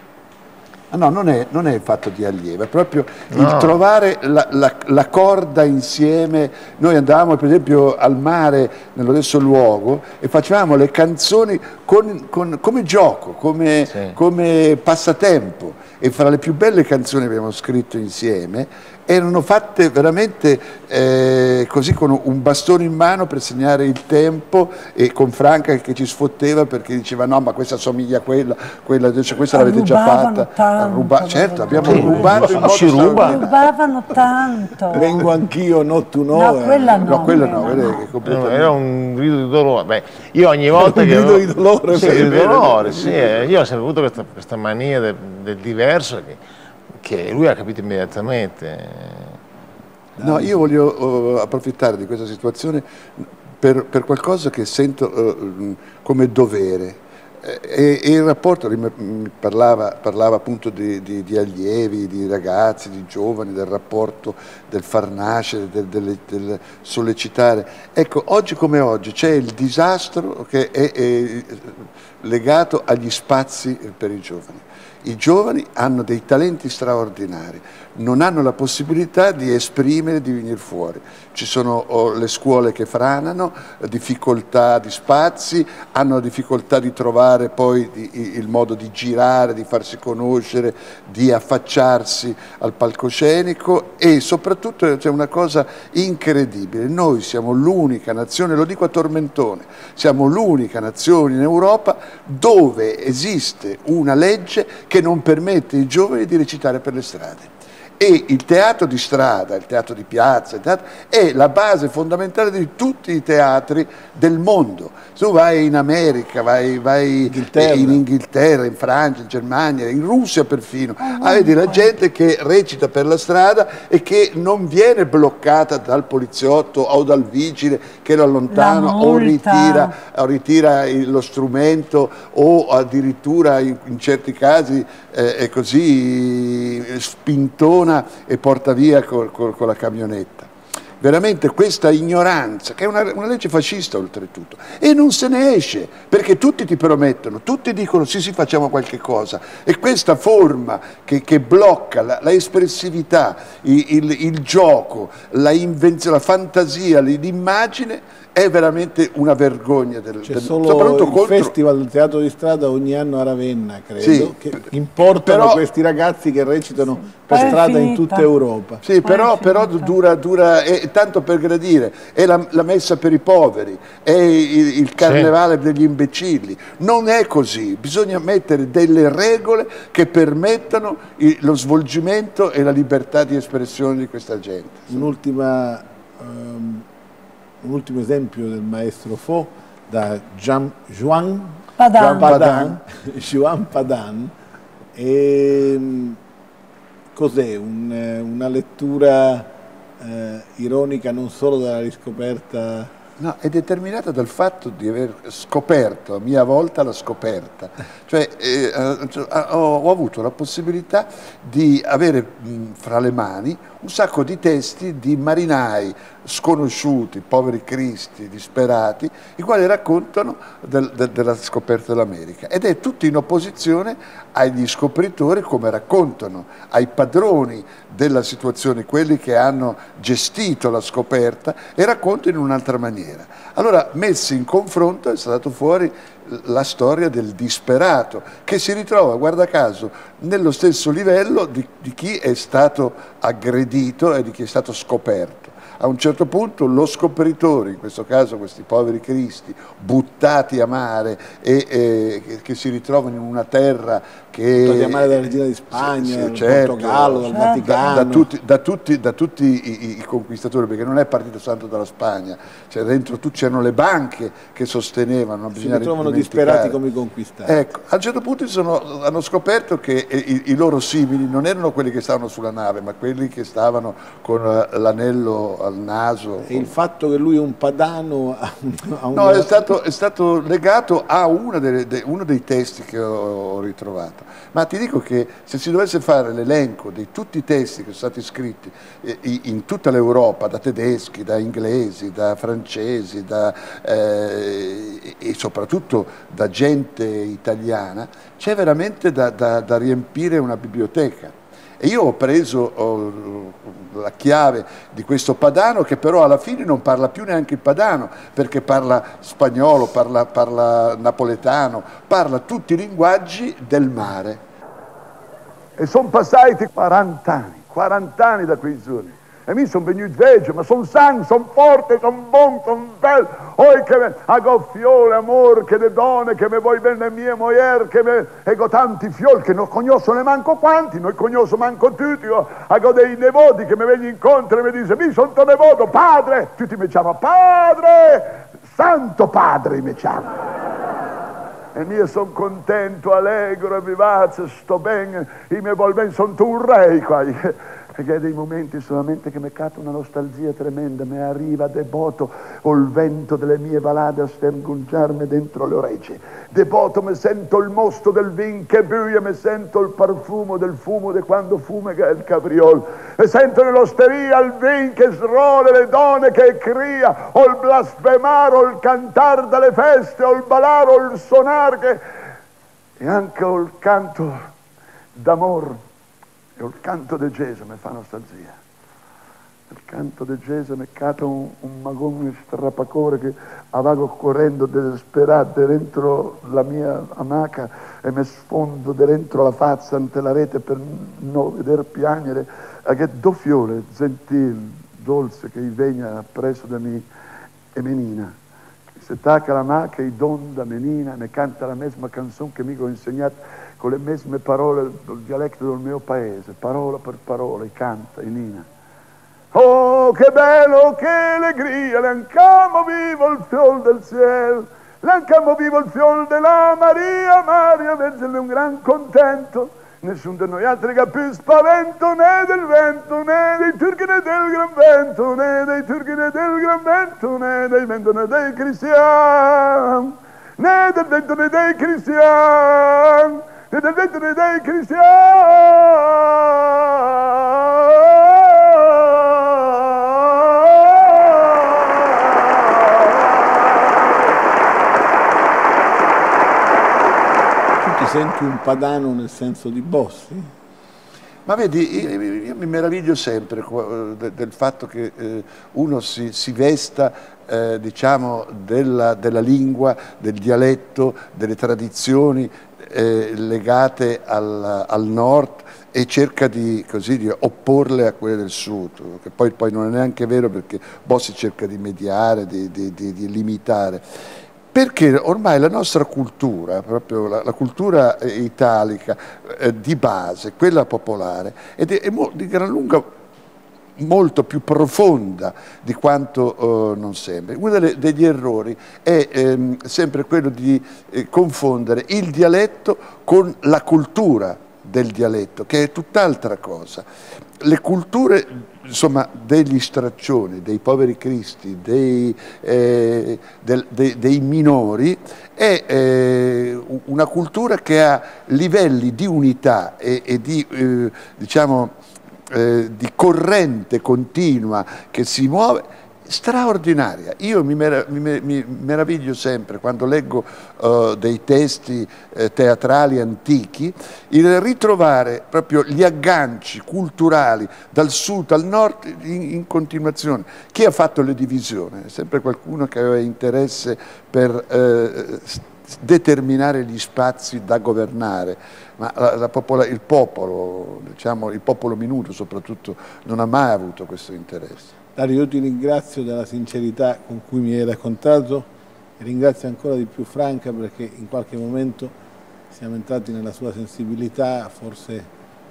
Ah, no, non è, non è il fatto di allievo, è proprio il No. trovare la, la- la corda insieme. Noi andavamo per esempio al mare nello stesso luogo e facevamo le canzoni con- con- come gioco, come, come passatempo, e fra le più belle canzoni che abbiamo scritto insieme erano fatte veramente eh, così, con un bastone in mano per segnare il tempo, e con Franca che ci sfotteva perché diceva: no, ma questa somiglia a quella, quella invece questa l'avete già Rubavano fatta. tanto, Ruba- certo, abbiamo Sì, rubato in modo si ruba. straordinario. Rubavano tanto. Vengo anch'io, no tu no. No, quella no. No, quella no, quella quella no. è completamente- Era un grido di dolore. Beh, io ogni volta Un che. grido avevo- di dolore, Sì, è di vero. dolore, sì. eh, Io ho sempre avuto questa, questa mania del, del diverso che, che lui ha capito immediatamente. No, io voglio eh, approfittare di questa situazione per, per qualcosa che sento eh, come dovere. Eh, E, e il rapporto, mi mi parlava, parlava appunto di, di- di allievi, di ragazzi, di giovani, del rapporto, del far nascere, del, del- del sollecitare. Ecco, oggi come oggi c'è il disastro che è, è legato agli spazi per i giovani. I giovani hanno dei talenti straordinari, non hanno la possibilità di esprimere, di venire fuori. Ci sono oh, le scuole che franano, eh, difficoltà di spazi, hanno difficoltà di trovare poi di- i- il modo di girare, di farsi conoscere, di affacciarsi al palcoscenico, e soprattutto c'è una cosa incredibile: noi siamo l'unica nazione, lo dico a Tormentone, siamo l'unica nazione in Europa dove esiste una legge che non permette ai giovani di recitare per le strade. E il teatro di strada, il teatro di piazza, il teatro, è la base fondamentale di tutti i teatri del mondo. Tu vai in America, vai, vai in Inghilterra, in Francia, in Germania, in Russia perfino, ah, vedi la gente che recita per la strada e che non viene bloccata dal poliziotto o dal vigile che lo allontana La o multa. ritira, o ritira il- lo strumento, o addirittura in, in certi casi eh, è così spintona abbandona e porta via col, col, con la camionetta. Veramente questa ignoranza, che è una, una legge fascista oltretutto, e non se ne esce, perché tutti ti promettono, tutti dicono sì sì facciamo qualche cosa, e questa forma che, che blocca la, la espressività, il, il, il gioco, la, invenzione, la fantasia, l'immagine, è veramente una vergogna. Del, C'è del, solo soprattutto il contro... festival del teatro di strada ogni anno a Ravenna, credo, Sì, che importano però- questi ragazzi che recitano per Poi è strada in finita. tutta Europa. Sì, però, però dura, dura è, tanto per gradire, è la, la messa per i poveri, è il, il carnevale degli imbecilli. Non è così, bisogna mettere delle regole che permettano il- lo svolgimento e la libertà di espressione di questa gente. Un'ultima, ehm, un ultimo esempio del maestro Fo da Jean, Juan Padan. Juan Padan, Juan Padan. Ehm, cos'è? Un, eh, una lettura eh, ironica non solo della riscoperta. No, è determinata dal fatto di aver scoperto a mia volta la scoperta. Cioè, eh, eh, ho, ho avuto la possibilità di avere mh, fra le mani un sacco di testi di marinai sconosciuti, poveri cristi, disperati, i quali raccontano del, del, della scoperta dell'America. Ed è tutto in opposizione agli scopritori, come raccontano, ai padroni della situazione, quelli che hanno gestito la scoperta, e raccontano in un'altra maniera. Allora, messi in confronto, è saltato fuori la storia del disperato, che si ritrova, guarda caso, nello stesso livello di, di chi è stato aggredito e di chi è stato scoperto. A un certo punto lo scopritore, in questo caso questi poveri cristi, buttati a mare e, e che, che si ritrovano in una terra che... Buttati a mare dalla regina di Spagna, sì, sì, dal certo, Portogallo, dal da, Vaticano. da tutti, da tutti, da tutti i, i conquistatori, perché non è partito tanto dalla Spagna, cioè dentro tu c'erano le banche che sostenevano, non Si bisogna ritrovano dimenticare. disperati come i conquistati. Ecco, a un certo punto sono, hanno scoperto che i, i loro simili non erano quelli che stavano sulla nave, ma quelli che stavano con l'anello al naso. E il fatto che lui è un padano a un, a un... No, è stato, è stato legato a una delle, de, uno dei testi che ho, ho ritrovato. Ma ti dico che se si dovesse fare l'elenco di tutti i testi che sono stati scritti eh, in tutta l'Europa, da tedeschi, da inglesi, da francesi, da, eh, e soprattutto da gente italiana, c'è veramente da, da, da riempire una biblioteca. E io ho preso oh, la chiave di questo padano, che però alla fine non parla più neanche il padano, perché parla spagnolo, parla, parla napoletano, parla tutti i linguaggi del mare. E sono passati quaranta anni, quaranta anni da quei giorni. E mi sono venuto veggio, ma sono sano, sono forte, sono buono, sono bello. Oi che me, hago fiole, amor, che le donne, che me vuoi bene mie moier, che me, ego tanti fiol, che non conosco ne manco quanti, non conosco manco tutti. Io hago dei nevoti che mi vengono incontro e mi dice, mi sono tuo nevoto, padre. Tutti mi chiamano, padre, santo padre mi chiamano. E io sono contento, allegro e vivace, sto bene, io mi vuol bene, sono tu un re qua. Perché è dei momenti solamente che mi cata una nostalgia tremenda, mi arriva devoto, ho il vento delle mie balade a stergungiarmi dentro le orecchie. Devoto mi sento il mosto del vin che buia, mi sento il profumo del fumo di quando fumiga il capriol. E sento nell'osteria il vin che srole, le donne che cria, o il blasfemare, o il cantar dalle feste, o il balare, o il sonar che... E anche o il canto d'amor. E il canto di Gesù mi fa nostalgia. Il canto di Gesù mi cata un, un magone strappacore che avago correndo desperato dentro la mia amaca e mi sfondo dentro la faccia ante la rete per non veder piangere. A che do fiore gentil, dolce che vegna presso da me e menina. Se tacca la maca e donda menina mi canta la mesma canzone che mi ho insegnato con le medesime parole del dialetto del mio paese, parola per parola, e canta, e nina. Oh, che bello, che allegria, l'ancamo vivo il fiol del cielo, l'ancamo vivo il fiol della Maria, Maria Vergine un gran contento, nessun di noi altri che ha più spavento, né del vento, né dei turchi né del gran vento, né dei turchi né del gran vento, né dei vento né dei cristiani, né del vento né dei cristiani, e del vento dei cristiani. senti un padano nel senso di Bossi? Ma vedi, io mi meraviglio sempre del fatto che eh, uno si, si vesta eh, diciamo, della, della lingua, del dialetto, delle tradizioni eh, legate al, al nord e cerca di, così, di opporle a quelle del sud, che poi, poi non è neanche vero, perché Bossi cerca di mediare, di, di, di, di limitare. Perché ormai la nostra cultura, proprio la, la cultura italica eh, di base, quella popolare, ed è, è mo, di gran lunga molto più profonda di quanto eh, non sembri. Uno delle, degli errori è ehm, sempre quello di eh, confondere il dialetto con la cultura del dialetto, che è tutt'altra cosa. Le culture, insomma, degli straccioni, dei poveri cristi, dei, eh, del, dei, dei minori, è eh, una cultura che ha livelli di unità e, e di, eh, diciamo, eh, di corrente continua che si muove, straordinaria. Io mi, merav mi, mi meraviglio sempre quando leggo uh, dei testi eh, teatrali antichi, il ritrovare proprio gli agganci culturali dal sud al nord in, in continuazione. Chi ha fatto le divisioni? È sempre qualcuno che aveva interesse per eh, determinare gli spazi da governare, ma la, la popola, il popolo, diciamo, il popolo minuto soprattutto, non ha mai avuto questo interesse. Dario, io ti ringrazio della sincerità con cui mi hai raccontato e ringrazio ancora di più Franca, perché in qualche momento siamo entrati nella sua sensibilità, forse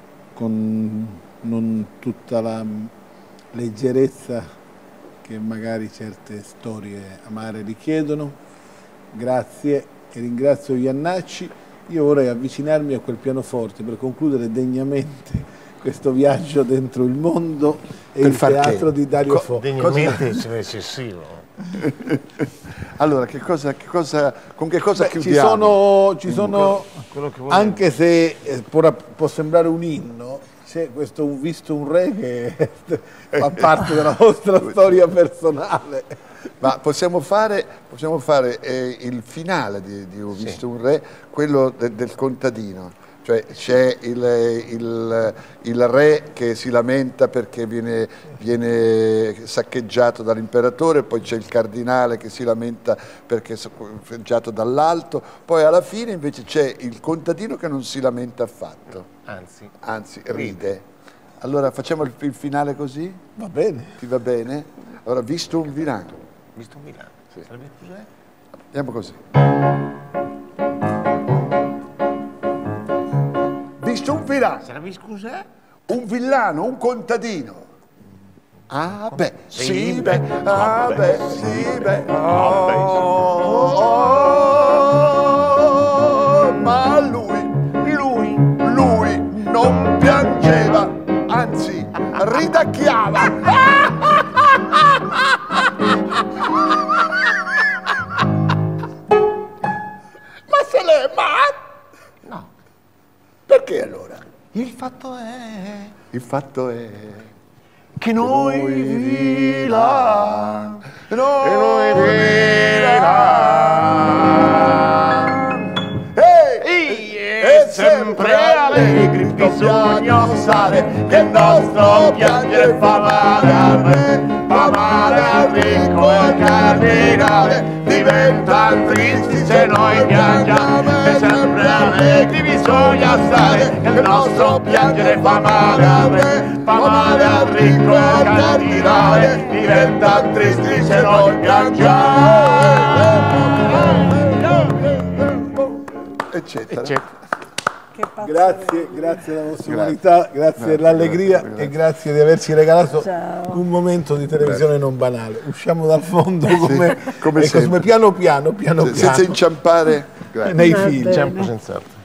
con non tutta la leggerezza che magari certe storie amare richiedono. Grazie e ringrazio Iannacci. Io vorrei avvicinarmi a quel pianoforte per concludere degnamente questo viaggio dentro il mondo e Per il far teatro che? di Dario Co Fo. Degnamente ce n'è eccessivo. Allora, che cosa, che cosa, con che cosa Beh, chiudiamo? Ci sono, ci sono quello che anche se eh, può, può sembrare un inno, c'è questo un visto un re che fa parte della vostra storia personale. Ma possiamo fare, possiamo fare eh, il finale di, di Ho visto sì. un re, quello de, del contadino. Cioè c'è il, il, il re che si lamenta perché viene, viene saccheggiato dall'imperatore, poi c'è il cardinale che si lamenta perché è saccheggiato dall'alto, poi alla fine invece c'è il contadino che non si lamenta affatto, anzi, anzi ride. Allora facciamo il, il finale così? Va bene. Ti va bene? Allora, visto un Vilano. Visto un Vilano? Sì. Sarebbe cos'è? Andiamo così. Visto un villano. Sarebbe cos'è? Un villano, un contadino. Ah beh, sì, sì beh, beh, ah beh, sì beh, oh, oh, ma lui, lui, lui non piangeva, anzi ridacchiava. Ma se l'è, ma... No. Perché allora? Il fatto è... Il fatto è... Che noi vila, che noi, noi vila, ehi, e sempre allegri bisogna stare, che il nostro piangere fa male a me, fa male al ricco e al cardinale, diventano tristi se noi piangiamo, e sempre allegri bisogna stare, che il nostro piangere fa male a me, fa male al ricco e al cardinale, diventano tristi se noi piangiamo, eccetera. eccetera. Grazie, grazie della vostra umanità, grazie dell'allegria e grazie di averci regalato Ciao. un momento di televisione grazie. non banale. Usciamo dal fondo come, sì, come, ecco, come piano piano, piano Se, piano. senza inciampare nei Va film. bene. Inciampo senz'altro.